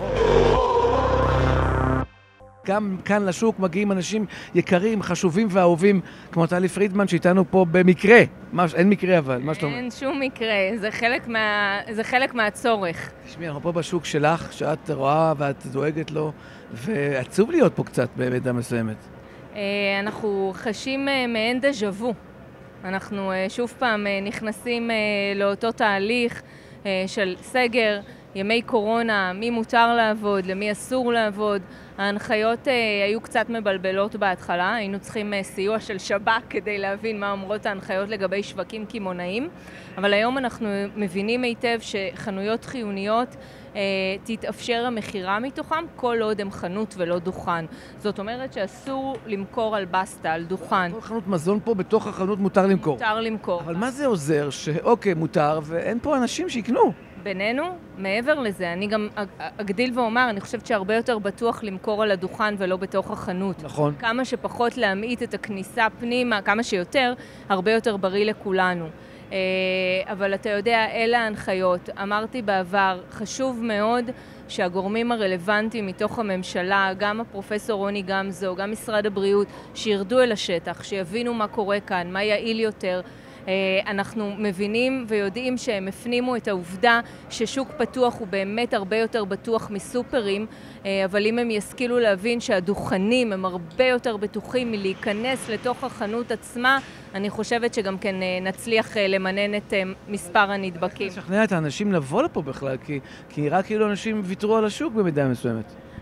גם כאן לשוק מגיעים אנשים יקרים, חשובים ואהובים, כמו טלי פרידמן שאיתנו פה במקרה. מה, אין מקרה אבל, מה שאתה אומר? אין שום מקרה, זה חלק, מה, זה חלק מהצורך. תשמעי, אנחנו פה בשוק שלך, שאת רואה ואת דואגת לו, ועצוב להיות פה קצת במידה מסוימת. אנחנו חשים מעין דז'ה וו. אנחנו שוב פעם נכנסים לאותו תהליך של סגר, ימי קורונה, מי מותר לעבוד, למי אסור לעבוד. ההנחיות היו קצת מבלבלות בהתחלה, היינו צריכים סיוע של שב"כ כדי להבין מה אומרות ההנחיות לגבי שווקים קמעונאיים, אבל היום אנחנו מבינים היטב שחנויות חיוניות תתאפשר המחירה מתוכם כל עוד הם חנות ולא דוכן. זאת אומרת שאסור למכור על בסטה, על דוכן. כל חנות מזון פה בתוך החנות מותר למכור. מותר למכור. אבל מה זה עוזר שאוקיי מותר ואין פה אנשים שיקנו? בינינו, מעבר לזה, אני גם אגדיל ואומר, אני חושבת שהרבה יותר בטוח למכור על הדוכן ולא בתוך החנות. נכון. כמה שפחות להמעיט את הכניסה פנימה, כמה שיותר, הרבה יותר בריא לכולנו. אבל אתה יודע, אלה ההנחיות. אמרתי בעבר, חשוב מאוד שהגורמים הרלוונטיים מתוך הממשלה, גם הפרופסור רוני גמזו, גם משרד הבריאות, שירדו אל השטח, שיבינו מה קורה כאן, מה יעיל יותר. אנחנו מבינים ויודעים שהם הפנימו את העובדה ששוק פתוח הוא באמת הרבה יותר בטוח מסופרים, אבל אם הם ישכילו להבין שהדוכנים הם הרבה יותר בטוחים מלהיכנס לתוך החנות עצמה, אני חושבת שגם כן נצליח למנן את מספר הנדבקים. לשכנע את האנשים לבוא לפה בכלל, כי, כי רק כאילו אנשים ויתרו על השוק במידה מסוימת.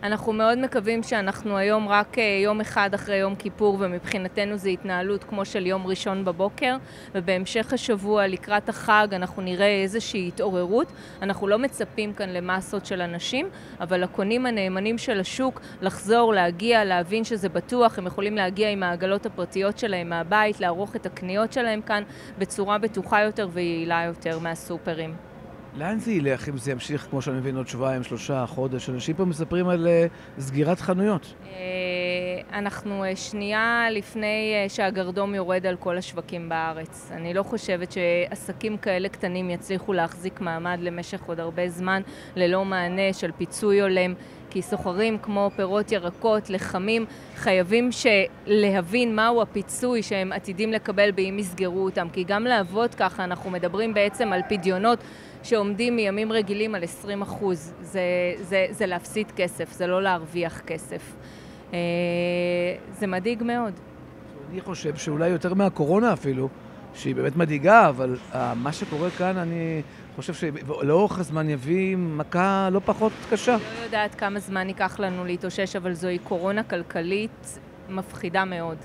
אנחנו מאוד מקווים שאנחנו היום רק יום אחד אחרי יום כיפור, ומבחינתנו זה התנהלות כמו של יום ראשון בבוקר, ובהמשך השבוע לקראת החג אנחנו נראה איזושהי התעוררות. אנחנו לא מצפים כאן למסות של אנשים, אבל הקונים הנאמנים של השוק לחזור, להגיע, להבין שזה בטוח, הם יכולים להגיע עם העגלות הפרטיות שלהם מהבית, לערוך את הקניות שלהם כאן בצורה בטוחה יותר ויעילה יותר מהסופרים. לאן זה ילך אם זה ימשיך, כמו שאני מבין, עוד שבועיים, שלושה, חודש? אנשים פה מספרים על uh, סגירת חנויות. Uh, אנחנו uh, שנייה לפני uh, שהגרדום יורד על כל השווקים בארץ. אני לא חושבת שעסקים כאלה קטנים יצליחו להחזיק מעמד למשך עוד הרבה זמן, ללא מענה של פיצוי הולם. כי סוחרים כמו פירות, ירקות, לחמים, חייבים להבין מהו הפיצוי שהם עתידים לקבל באם יסגרו אותם. כי גם לעבוד ככה, אנחנו מדברים בעצם על פדיונות שעומדים מימים רגילים על עשרים אחוז. זה, זה, זה להפסיד כסף, זה לא להרוויח כסף. זה מדאיג מאוד. אני חושב שאולי יותר מהקורונה אפילו, שהיא באמת מדאיגה, אבל מה שקורה כאן, אני חושב שלאורך הזמן יביא מכה לא פחות קשה. אני לא יודעת כמה זמן ייקח לנו להתאושש, אבל זוהי קורונה כלכלית מפחידה מאוד.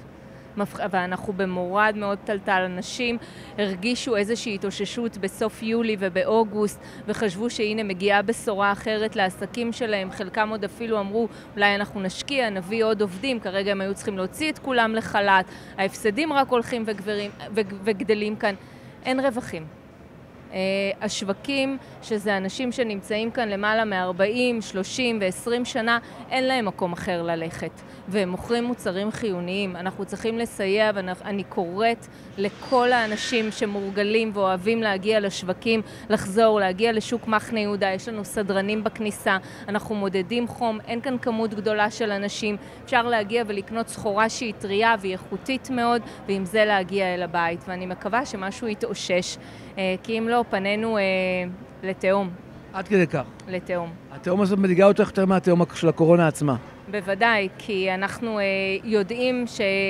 ואנחנו במורד מאוד טלטל. אנשים הרגישו איזושהי התאוששות בסוף יולי ובאוגוסט, וחשבו שהנה מגיעה בשורה אחרת לעסקים שלהם. חלקם עוד אפילו אמרו, אולי אנחנו נשקיע, נביא עוד עובדים. כרגע הם היו צריכים להוציא את כולם לחל"ת. ההפסדים רק הולכים וגברים, וגדלים כאן. אין רווחים. Uh, השווקים, שזה אנשים שנמצאים כאן למעלה מ-ארבעים, שלושים ו-עשרים שנה, אין להם מקום אחר ללכת. והם מוכרים מוצרים חיוניים. אנחנו צריכים לסייע, ואני קוראת לכל האנשים שמורגלים ואוהבים להגיע לשווקים, לחזור, להגיע לשוק מחנה יהודה. יש לנו סדרנים בכניסה, אנחנו מודדים חום, אין כאן כמות גדולה של אנשים. אפשר להגיע ולקנות סחורה שהיא טריה והיא איכותית מאוד, ועם זה להגיע אל הבית. ואני מקווה שמשהו יתאושש, כי אם לא, פנינו אה, לתאום. עד כדי כך? לתאום. התאום הזאת מדאיגה אותך יותר מהתאום של הקורונה עצמה. בוודאי, כי אנחנו אה, יודעים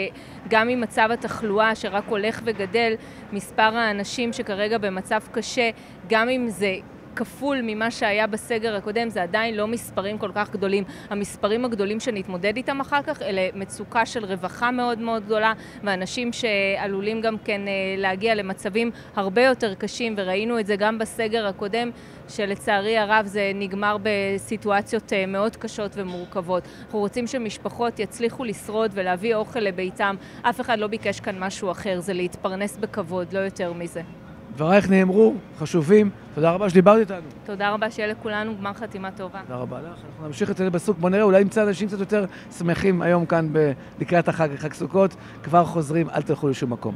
שגם עם מצב התחלואה שרק הולך וגדל, מספר האנשים שכרגע במצב קשה, גם אם זה כפול ממה שהיה בסגר הקודם, זה עדיין לא מספרים כל כך גדולים. המספרים הגדולים שנתמודד איתם אחר כך, אלה מצוקה של רווחה מאוד מאוד גדולה, ואנשים שעלולים גם כן להגיע למצבים הרבה יותר קשים, וראינו את זה גם בסגר הקודם, שלצערי הרב זה נגמר בסיטואציות מאוד קשות ומורכבות. אנחנו רוצים שמשפחות יצליחו לשרוד ולהביא אוכל לביתם. אף אחד לא ביקש כאן משהו אחר, זה להתפרנס בכבוד, לא יותר מזה. דברייך נאמרו, חשובים. תודה רבה שדיברת איתנו. תודה רבה, שיהיה לכולנו גמר חתימה טובה. תודה רבה לך. אנחנו נמשיך את זה בסוג. בוא נראה, אולי נמצא אנשים קצת יותר שמחים היום כאן לקראת החג, חג סוכות. כבר חוזרים, אל תלכו לשום מקום.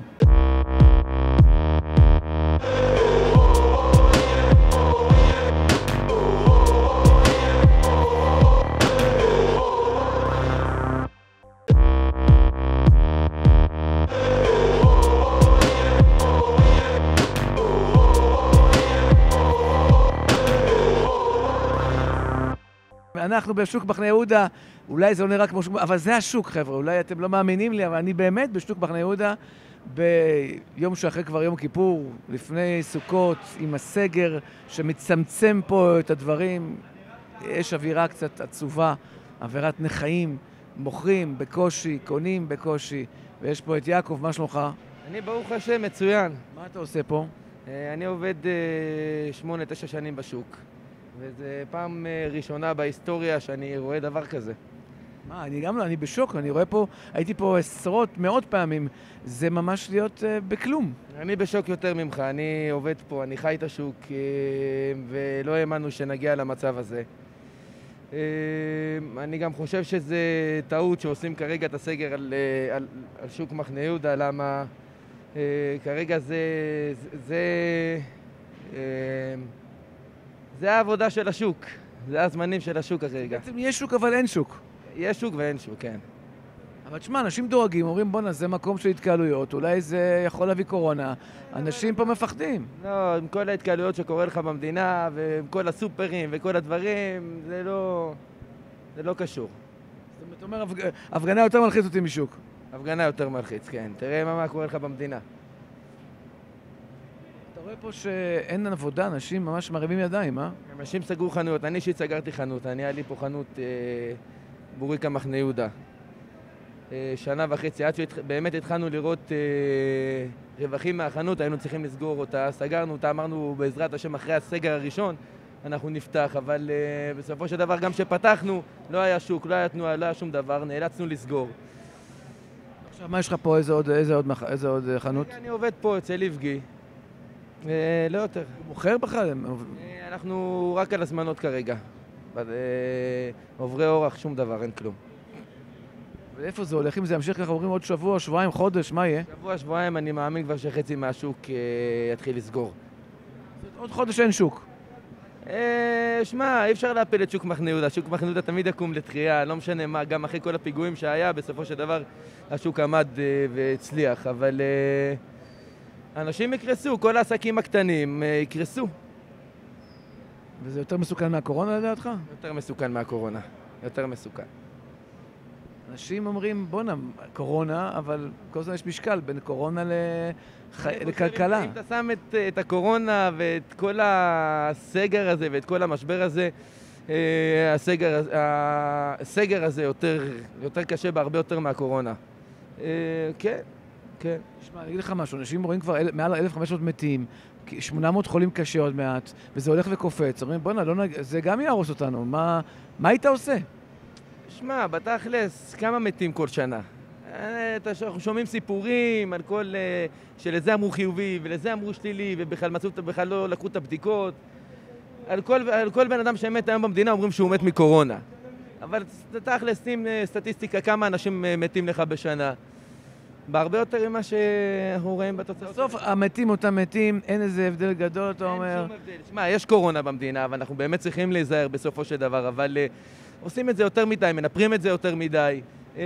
אנחנו בשוק מחנה יהודה, אולי זה לא נראה כמו שוק, אבל זה השוק, חבר'ה, אולי אתם לא מאמינים לי, אבל אני באמת בשוק מחנה יהודה, ביום שאחרי כבר יום כיפור, לפני סוכות, עם הסגר שמצמצם פה את הדברים, יש אווירה קצת עצובה, אווירת נחיים, מוכרים בקושי, קונים בקושי, ויש פה את יעקב, מה שלומך? אני ברוך השם, מצוין. מה אתה עושה פה? אני עובד שמונה, תשע שנים בשוק. וזו פעם ראשונה בהיסטוריה שאני רואה דבר כזה. מה, אני גם לא, אני בשוק, אני רואה פה, הייתי פה עשרות, מאות פעמים, זה ממש להיות uh, בכלום. אני בשוק יותר ממך, אני עובד פה, אני חי את השוק, uh, ולא האמנו שנגיע למצב הזה. Uh, אני גם חושב שזה טעות שעושים כרגע את הסגר על, uh, על, על שוק מחנה יהודה, למה uh, כרגע זה... זה uh, זה העבודה של השוק, זה הזמנים של השוק כרגע. בעצם יש שוק אבל אין שוק. יש שוק ואין שוק, כן. אבל תשמע, אנשים דואגים, אומרים בוא נעשה מקום של התקהלויות, אולי זה יכול להביא קורונה, אנשים פה מפחדים. לא, עם כל ההתקהלויות שקורה לך במדינה, ועם כל הסופרים וכל הדברים, זה לא... זה לא קשור. זאת אומרת, הפגנה יותר מלחיץ אותי משוק. הפגנה יותר מלחיץ, כן. תראה מה קורה לך במדינה. רואה פה שאין עבודה, אנשים ממש מרימים ידיים, אה? אנשים סגרו חנויות, אני אישית סגרתי חנות, אני היה לי פה חנות אה, בוריקה מחנה יהודה. אה, שנה וחצי, עד שבאמת התחלנו לראות אה, רווחים מהחנות, היינו צריכים לסגור אותה, סגרנו אותה, אמרנו בעזרת השם אחרי הסגר הראשון, אנחנו נפתח, אבל uh, בסופו של דבר גם שפתחנו, לא היה שוק, לא היה תנועה, לא היה שום דבר, נאלצנו לסגור. עכשיו, מה יש לך פה? איזה עוד, איזה עוד, איזה עוד חנות? אני עובד פה אצל ליבגי, uh, לא יותר. הוא מוכר בכלל? Uh, אנחנו רק על הזמנות כרגע. uh, עוברי אורח, שום דבר, אין כלום. ואיפה זה הולך? אם זה ימשיך ככה, אומרים עוד שבוע, שבועיים, חודש, מה יהיה? שבוע, שבועיים, אני מאמין כבר שחצי מהשוק uh, יתחיל לסגור. עוד חודש אין שוק. שמע, אי אפשר להפיל את שוק מחנה יהודה, שוק מחנה יהודה תמיד יקום לתחייה, לא משנה מה, גם אחרי כל הפיגועים שהיה, בסופו של דבר השוק עמד והצליח, אבל אנשים יקרסו, כל העסקים הקטנים יקרסו. וזה יותר מסוכן מהקורונה לדעתך? יותר מסוכן מהקורונה, יותר מסוכן. אנשים אומרים, בוא'נה, קורונה, אבל כל הזמן יש משקל בין קורונה לח... לכלכלה. אם אתה שם את, את הקורונה ואת כל הסגר הזה ואת כל המשבר הזה, הסגר, הסגר הזה יותר, יותר קשה בהרבה יותר מהקורונה. כן, כן. תשמע, אני אגיד לך משהו, אנשים רואים כבר מעל אלף וחמש מאות מתים, שמונה מאות חולים קשה עוד מעט, וזה הולך וקופץ. אומרים, בוא'נה, לא נג... זה גם יהרוס אותנו. מה, מה היית עושה? שמע, בתכלס, כמה מתים כל שנה? אנחנו שומעים סיפורים על כל... שלזה אמרו חיובי ולזה אמרו שלילי, ובכלל מצאו, בכלל לא לקחו את הבדיקות. על כל, על כל בן אדם שמת היום במדינה אומרים שהוא מת מקורונה. אבל תכלס, שים סטטיסטיקה כמה אנשים מתים לך בשנה. בהרבה יותר ממה שאנחנו רואים בתוצאות. בסוף המתים אותם מתים, אין איזה הבדל גדול, אתה אומר. אין שום הבדל. שמע, יש קורונה במדינה, אבל אנחנו באמת צריכים להיזהר בסופו של דבר, אבל עושים את זה יותר מדי, מנפרים את זה יותר מדי.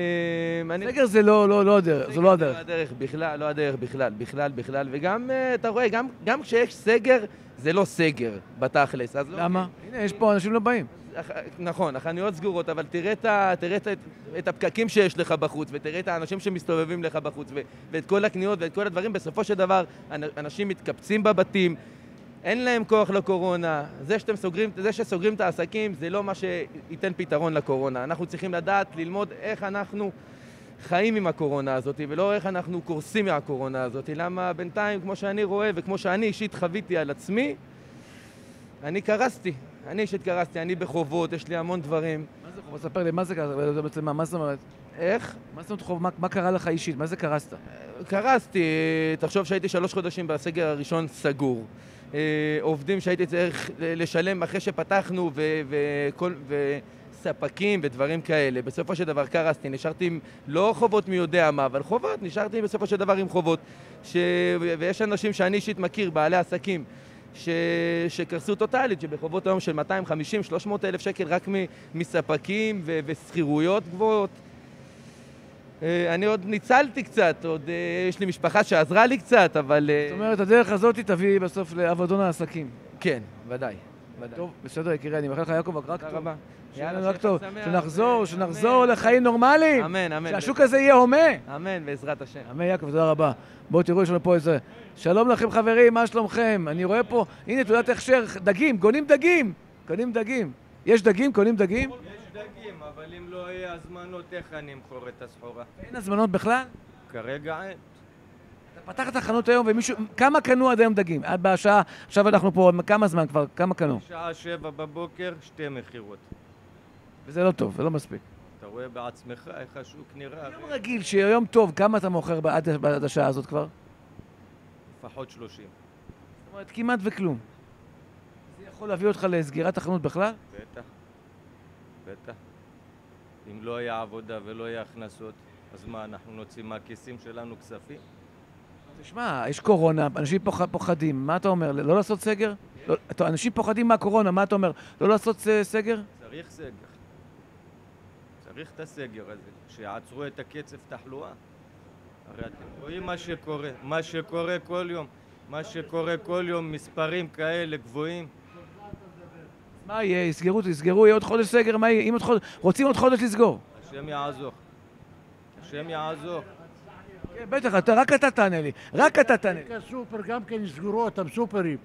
סגר זה לא, לא, לא הדרך, זו לא הדרך. לא הדרך בכלל, לא הדרך בכלל, בכלל, בכלל, וגם, אתה רואה, גם, גם כשיש סגר, זה לא סגר בתכלס. למה? הנה, יש פה אנשים לא באים. נכון, החנויות סגורות, אבל תראה את, תראה את, את הפקקים שיש לך בחוץ, ותראה את האנשים שמסתובבים לך בחוץ, ו, ואת כל הקניות ואת כל הדברים. בסופו של דבר, אנשים מתקפצים בבתים, אין להם כוח לקורונה. זה שאתם סוגרים, זה שסוגרים את העסקים, זה לא מה שייתן פתרון לקורונה. אנחנו צריכים לדעת, ללמוד איך אנחנו חיים עם הקורונה הזאת, ולא איך אנחנו קורסים מהקורונה הזאת. למה בינתיים, כמו שאני רואה, וכמו שאני אישית חוויתי על עצמי, אני קרסתי. אני אישית קרסתי, אני בחובות, יש לי המון דברים. מה זה חובות? ספר לי, מה זה קרסת? מה זאת אומרת? איך? מה זאת אומרת חוב? מה, מה קרה לך אישית? מה זה קרסת? קרסתי. תחשוב שהייתי שלוש חודשים בסגר הראשון סגור. עובדים שהייתי צריך לשלם אחרי שפתחנו וכל... ספקים ודברים כאלה. בסופו של דבר קרסתי, נשארתי עם לא חובות מי יודע מה, אבל חובות, נשארתי בסופו של דבר עם חובות. ש... ויש אנשים שאני אישית מכיר, בעלי עסקים, ש... שקרסו טוטלית, שבחובות היום של מאתיים וחמישים שלוש מאות אלף שקל רק מ... מספקים ו... וסחירויות גבוהות. אני עוד ניצלתי קצת, עוד יש לי משפחה שעזרה לי קצת, אבל... זאת אומרת, הדרך הזאת תביא בסוף לעבודון העסקים. כן, ודאי. טוב, בסדר, יקירי, אני מאחל לך יעקב, רק טוב. רבה. יאללה, רק טוב. שנחזור, שנחזור לחיים נורמליים. אמן, אמן. שהשוק הזה יהיה הומה. אמן, בעזרת השם. אמן, יעקב, תודה רבה. בואו תראו, יש לנו פה איזה... שלום לכם חברים, מה שלומכם? אני רואה פה, הנה תעודת הכשר, דגים, קונים דגים. קונים דגים. יש דגים, קונים דגים? יש דגים, אבל אם לא יהיה הזמנות, איך אני אמכור את הסחורה? אין הזמנות בכלל? כרגע אין. אתה פתח את החנות היום ומישהו... כמה קנו עד היום דגים? עד בשעה... עכשיו אנחנו פה, כמה זמן כבר? כמה קנו? בשעה שבע בבוקר, שתי מחירות. וזה לא טוב, זה לא מספיק. אתה רואה בעצמך איך השוק נראה. יום רגיל, שיום טוב, כמה אתה מוכר עד השעה הזאת כבר? לפחות שלושים. זאת אומרת, כמעט וכלום. זה יכול להביא אותך לסגירת החנות בכלל? בטח. בטח. אם לא היה עבודה ולא היה הכנסות, אז מה, אנחנו נוציא מהכיסים שלנו כספים? תשמע, יש קורונה, אנשים פוח, פוחדים, מה אתה אומר? לא לעשות סגר? לא, אנשים פוחדים מהקורונה, מה אתה אומר? לא לעשות סגר? צריך סגר. צריך את הסגר הזה, שיעצרו את הקצב תחלואה. הרי אתם רואים מה שקורה, מה שקורה כל יום, מה שקורה כל יום, מספרים כאלה גבוהים. מה יהיה? יסגרו, יסגרו, יהיה עוד חודש סגר, מה יהיה? עוד חודש, רוצים עוד חודש לסגור. השם יעזור. השם יעזור. כן, בטח, אתה, רק אתה תענה לי. רק אתה תענה לי. הסופר גם כן יסגרו אותם, סופרים.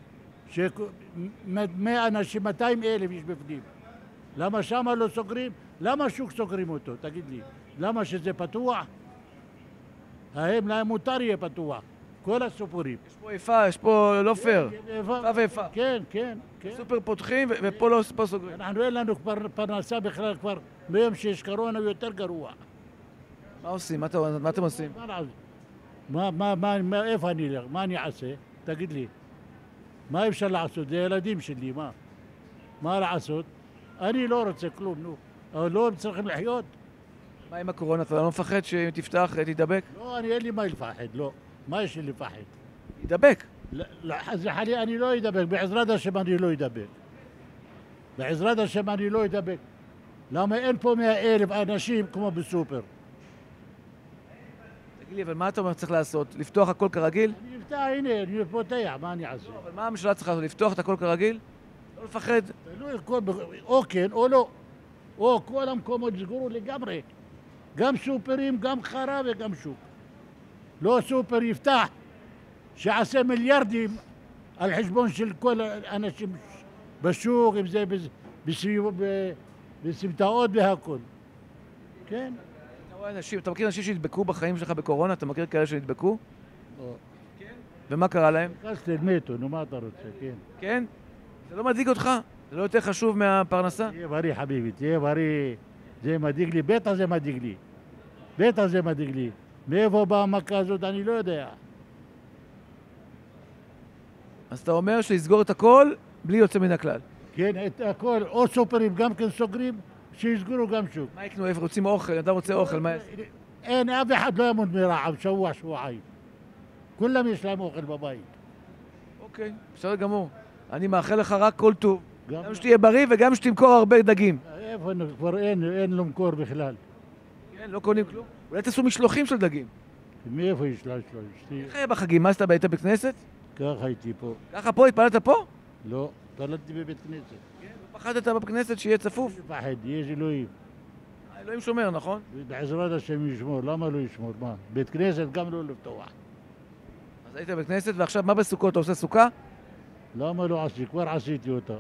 מאה אנשים, מאתיים אלף יש בפנים. למה שמה לא סוגרים? למה שוק סוגרים אותו? תגיד לי. למה שזה פתוח? ההם להם מותר יהיה פתוח. כל הסופרים. יש פה איפה, יש פה לא פייר. איפה ואיפה. כן, כן, כן. סופר פותחים ופה לא סוגרים. אנחנו אין לנו פרנסה בכלל כבר, ביום שיש קורונה הוא יותר גרוע. מה עושים? מה אתם עושים? מה, מה, מה, איפה אני אלך? מה אני אעשה? תגיד לי. מה אפשר לעשות? זה ילדים שלי, מה? מה לעשות? אני לא רוצה כלום, נו. אבל לא צריכים לחיות. מה עם הקורונה? אתה לא מפחד שאם תפתח תידבק? לא, אני אין לי מה לפחד, לא. מה יש לי לפחד? ידבק. אז חלי, אני לא אדבק, בעזרת השם אני לא אדבק. בעזרת השם אני לא אדבק. למה אין פה מאה אלף אנשים כמו בסופר? תגיד לי, אבל מה אתה אומר צריך לעשות? לפתוח הכל כרגיל? אני אפתח, הנה, אני פותח, מה אני אעשה? אבל מה הממשלה צריכה לעשות? לפתוח את הכל כרגיל? לא לפחד. או כן או לא. או כל המקומות סגורו לגמרי. גם סופרים, גם חרה וגם שוק. לא סופר יפתח, שעשה מיליארדים על חשבון של כל האנשים בשוק, אם זה בסמטאות והכל. כן? אתה רואה אנשים, אתה מכיר אנשים שהדבקו בחיים שלך בקורונה? אתה מכיר כאלה שהדבקו? לא. כן? ומה קרה להם? קסטל מתו, נו מה אתה רוצה, כן. כן? זה לא מדאיג אותך? זה לא יותר חשוב מהפרנסה? תהיה בריא חביבי, תהיה בריא. זה מדאיג לי, בטח זה מדאיג לי. בטח זה מדאיג לי. מאיפה באה המכה הזאת אני לא יודע. אז אתה אומר שיסגור את הכל בלי יוצא מן הכלל. כן, את הכל, או סופרים גם כן סוגרים, שיסגרו גם שוק. מה יקנו? איפה רוצים אוכל? אדם רוצה אוכל, מה יעשה? אין, אף אחד לא ימות מרעב, שבוע, שבועיים. כולם יש להם אוכל בבית. אוקיי, בסדר גמור. אני מאחל לך רק כל טוב. גם שתהיה בריא וגם שתמכור הרבה דגים. איפה כבר אין, אין לו מקור בכלל. כן, לא קונים כלום. אולי תעשו משלוחים של דגים. מאיפה יש לה שלוש? איך היה בחגים? מה עשית? היית בכנסת? ככה הייתי פה. ככה פה? התפללת פה? לא, התפללתי בבית כנסת. פחדת בכנסת שיהיה צפוף? פחד, יש אלוהים. אלוהים שומר, נכון? בעזרת השם ישמור, למה לא ישמור? מה? בית כנסת גם לא לפתוח. אז היית בכנסת ועכשיו מה בסוכות? אתה עושה סוכה? למה לא עשיתי? כבר עשיתי אותה.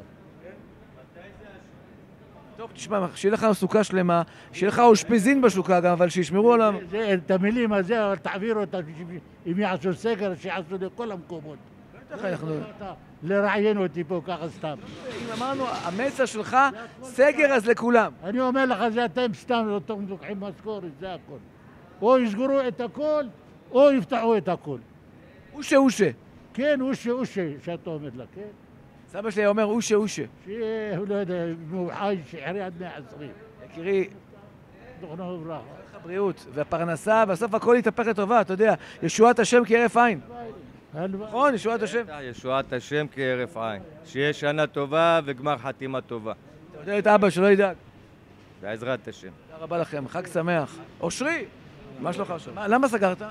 טוב, תשמע, שיהיה לך סוכה שלמה, שיהיה לך אושפיזין בשוקה גם, אבל שישמרו עליו. את המילים הזה, תעביר אותה, אם יעשו סגר, שיעשו לכל המקומות. בטח אנחנו... לראיין אותי פה ככה סתם. אם אמרנו, המסר שלך, סגר אז לכולם. אני אומר לך, זה אתם סתם לוקחים משכורת, זה הכל. או יסגרו את הכל, או יפתחו את הכל. אושה אושה. כן, אושה אושה, שאתה אומר לה, כן? סבא שלי אומר אושה אושה. שיהיה, הוא לא יודע, הוא חי, שיחרי עד מאה ועשרים. יקירי, זכרונו וברכה. בריאות, והפרנסה, בסוף הכל יתהפך לטובה, אתה יודע, ישועת השם כהרף עין. נכון, ישועת השם. ישועת השם כהרף עין. שיהיה שנה טובה וגמר חתימה טובה. אתה יודע את אבא שלא ידאג. בעזרת השם. תודה רבה לכם, חג שמח. אושרי, מה שלומך עכשיו? למה סגרת?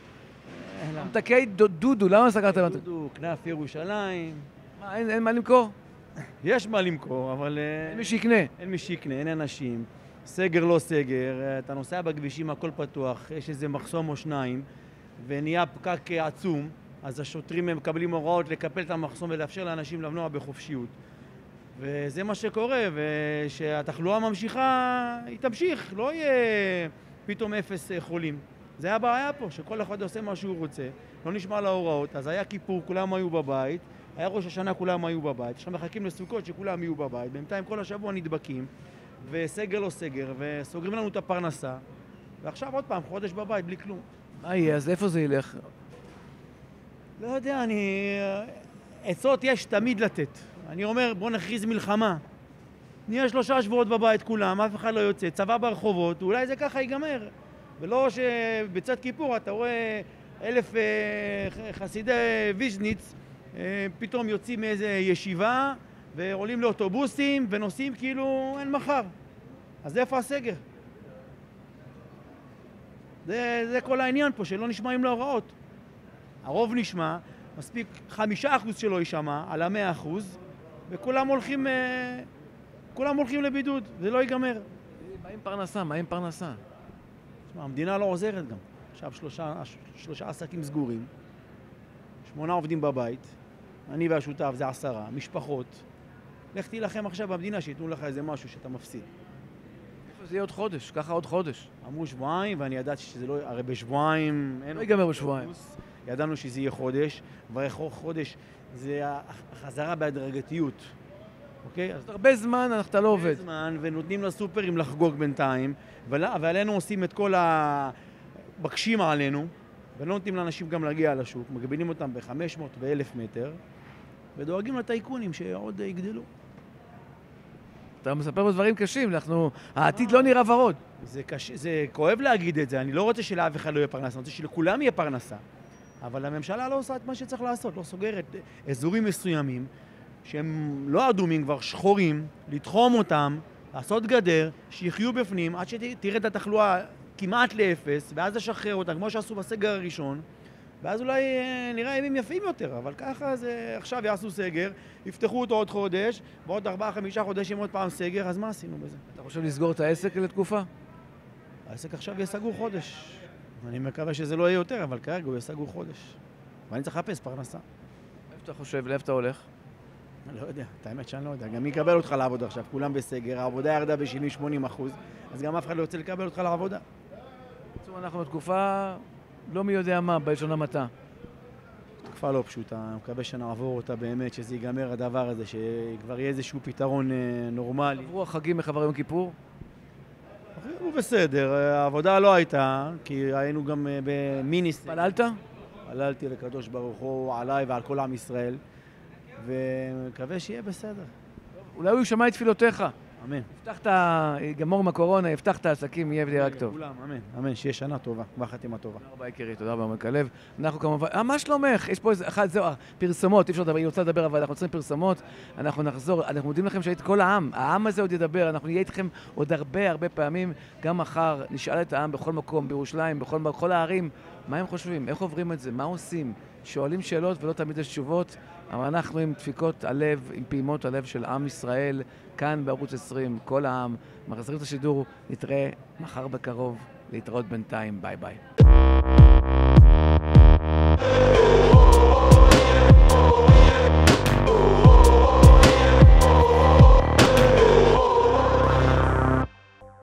ממתקי דודו, למה סגרת? דודו, כנף ירושלים. מה, אין מה למכור? יש מה למכור, אבל... אין מי שיקנה. אין מי שיקנה, אין אנשים. סגר לא סגר, אתה נוסע בכבישים, הכל פתוח, יש איזה מחסום או שניים, ונהיה פקק עצום, אז השוטרים מקבלים הוראות לקפל את המחסום ולאפשר לאנשים לנוע בחופשיות. וזה מה שקורה, ושהתחלואה ממשיכה, היא תמשיך, לא יהיה פתאום אפס חולים. זה הבעיה פה, שכל אחד עושה מה שהוא רוצה, לא נשמע להוראות, אז היה כיפור, כולם היו בבית, היה ראש השנה, כולם היו בבית, עכשיו מחכים לסוכות שכולם יהיו בבית, בינתיים כל השבוע נדבקים, וסגר לא סגר, וסוגרים לנו את הפרנסה, ועכשיו עוד פעם, חודש בבית, בלי כלום. מה יהיה? אז איפה זה ילך? לא יודע, אני... עצות יש תמיד לתת. אני אומר, בוא נכריז מלחמה. נהיה שלושה שבועות בבית כולם, אף אחד לא יוצא, צבא ברחובות, אולי זה ככה ייגמר. ולא שבצד כיפור אתה רואה אלף חסידי ויז'ניץ, פתאום יוצאים מאיזה ישיבה, ועולים לאוטובוסים ונוסעים כאילו אין מחר. אז איפה הסגר? זה, זה כל העניין פה, שלא נשמעים להוראות. הרוב נשמע, מספיק חמישה אחוז שלא יישמע, על המאה אחוז, וכולם הולכים, כולם הולכים לבידוד, זה לא ייגמר. מה עם פרנסה? מה עם פרנסה? תשמע, המדינה לא עוזרת גם. עכשיו שלושה, שלושה עסקים סגורים, שמונה עובדים בבית, אני והשותף זה עשרה, משפחות. לך תילחם עכשיו במדינה שיתנו לך איזה משהו שאתה מפסיד. זה יהיה עוד חודש, ככה עוד חודש. אמרו שבועיים, ואני ידעתי שזה לא... הרי בשבועיים... לא ייגמר בשבועיים. ידענו שזה יהיה חודש, ואחרי חודש זה החזרה בהדרגתיות. אוקיי? אז הרבה זמן אתה לא עובד. הרבה זמן, ונותנים לסופרים לחגוג בינתיים, ועלינו עושים את כל ה... מקשים עלינו, ולא נותנים לאנשים גם להגיע לשוק, מגבילים אותם ב-חמש מאות ו-אלף מטר, ודואגים לטייקונים שעוד יגדלו. אתה מספר פה דברים קשים, אנחנו... העתיד לא נראה ורוד. זה קשה, זה כואב להגיד את זה, אני לא רוצה שלאף אחד לא יהיה פרנסה, אני רוצה שלכולם יהיה פרנסה. אבל הממשלה לא עושה את מה שצריך לעשות, לא סוגרת אזורים מסוימים, שהם לא אדומים כבר, שחורים, לתחום אותם, לעשות גדר, שיחיו בפנים, עד שתראה את התחלואה כמעט לאפס, ואז לשחרר אותה, כמו שעשו בסגר הראשון, ואז אולי נראה ימים יפים יותר, אבל ככה זה עכשיו יעשו סגר, יפתחו אותו עוד חודש, ועוד ארבעה, חמישה חודשים עוד פעם סגר, אז מה עשינו בזה? אתה חושב לסגור את העסק לתקופה? העסק עכשיו יהיה סגור חודש. אני מקווה שזה לא יהיה יותר, אבל כרגע הוא יהיה סגור חודש. ואני צריך לחפש פרנסה. איפה אתה חושב? לאיפה אתה הולך? אני לא יודע, את האמת שאני לא יודע. גם מי יקבל אותך לעבודה עכשיו? כולם בסגר, העבודה ירדה ב-שבעים שמונים אחוז, אז גם אף אחד לא יוצא לקבל אותך לעבודה. בעצם אנחנו בתקופה לא מי יודע מה, בלשון המעטה. תקופה לא פשוטה, אני מקווה שנעבור אותה באמת, שזה ייגמר הדבר הזה, שכבר יהיה איזשהו פתרון נורמלי. עברו החגים מחבר יום כיפור? הוא בסדר, העבודה לא הייתה, כי היינו גם במיניס... פללת? פללתי לקדוש ברוך הוא עליי ועל כל עם ישראל, ומקווה שיהיה בסדר. אולי הוא ישמע את תפילותיך. אמן. הבטחת, גמור מהקורונה, הבטחת עסקים, יהיה בדי רק טוב. כולם, אמן. אמן, שיהיה שנה טובה, וחתימה טובה. תודה רבה יקירי, תודה רבה עומק הלב. אנחנו כמובן, אה, מה שלומך? יש פה איזה אחד, זהו, פרסומות, אי אפשר לדבר, היא רוצה לדבר, אבל אנחנו צריכים פרסומות, אנחנו נחזור, אנחנו מודים לכם שהיית כל העם, העם הזה עוד ידבר, אנחנו נהיה איתכם עוד הרבה הרבה פעמים, גם מחר נשאל את העם בכל מקום, בירושלים, בכל, בכל הערים, מה הם חושבים, איך עוברים את זה, מה עושים? שואלים שאלות ולא תמיד יש תשובות, אבל אנחנו עם דפיקות הלב, עם פעימות הלב של עם ישראל, כאן בערוץ עשרים, כל העם, מחזירים את השידור, נתראה מחר בקרוב, להתראות בינתיים, ביי ביי.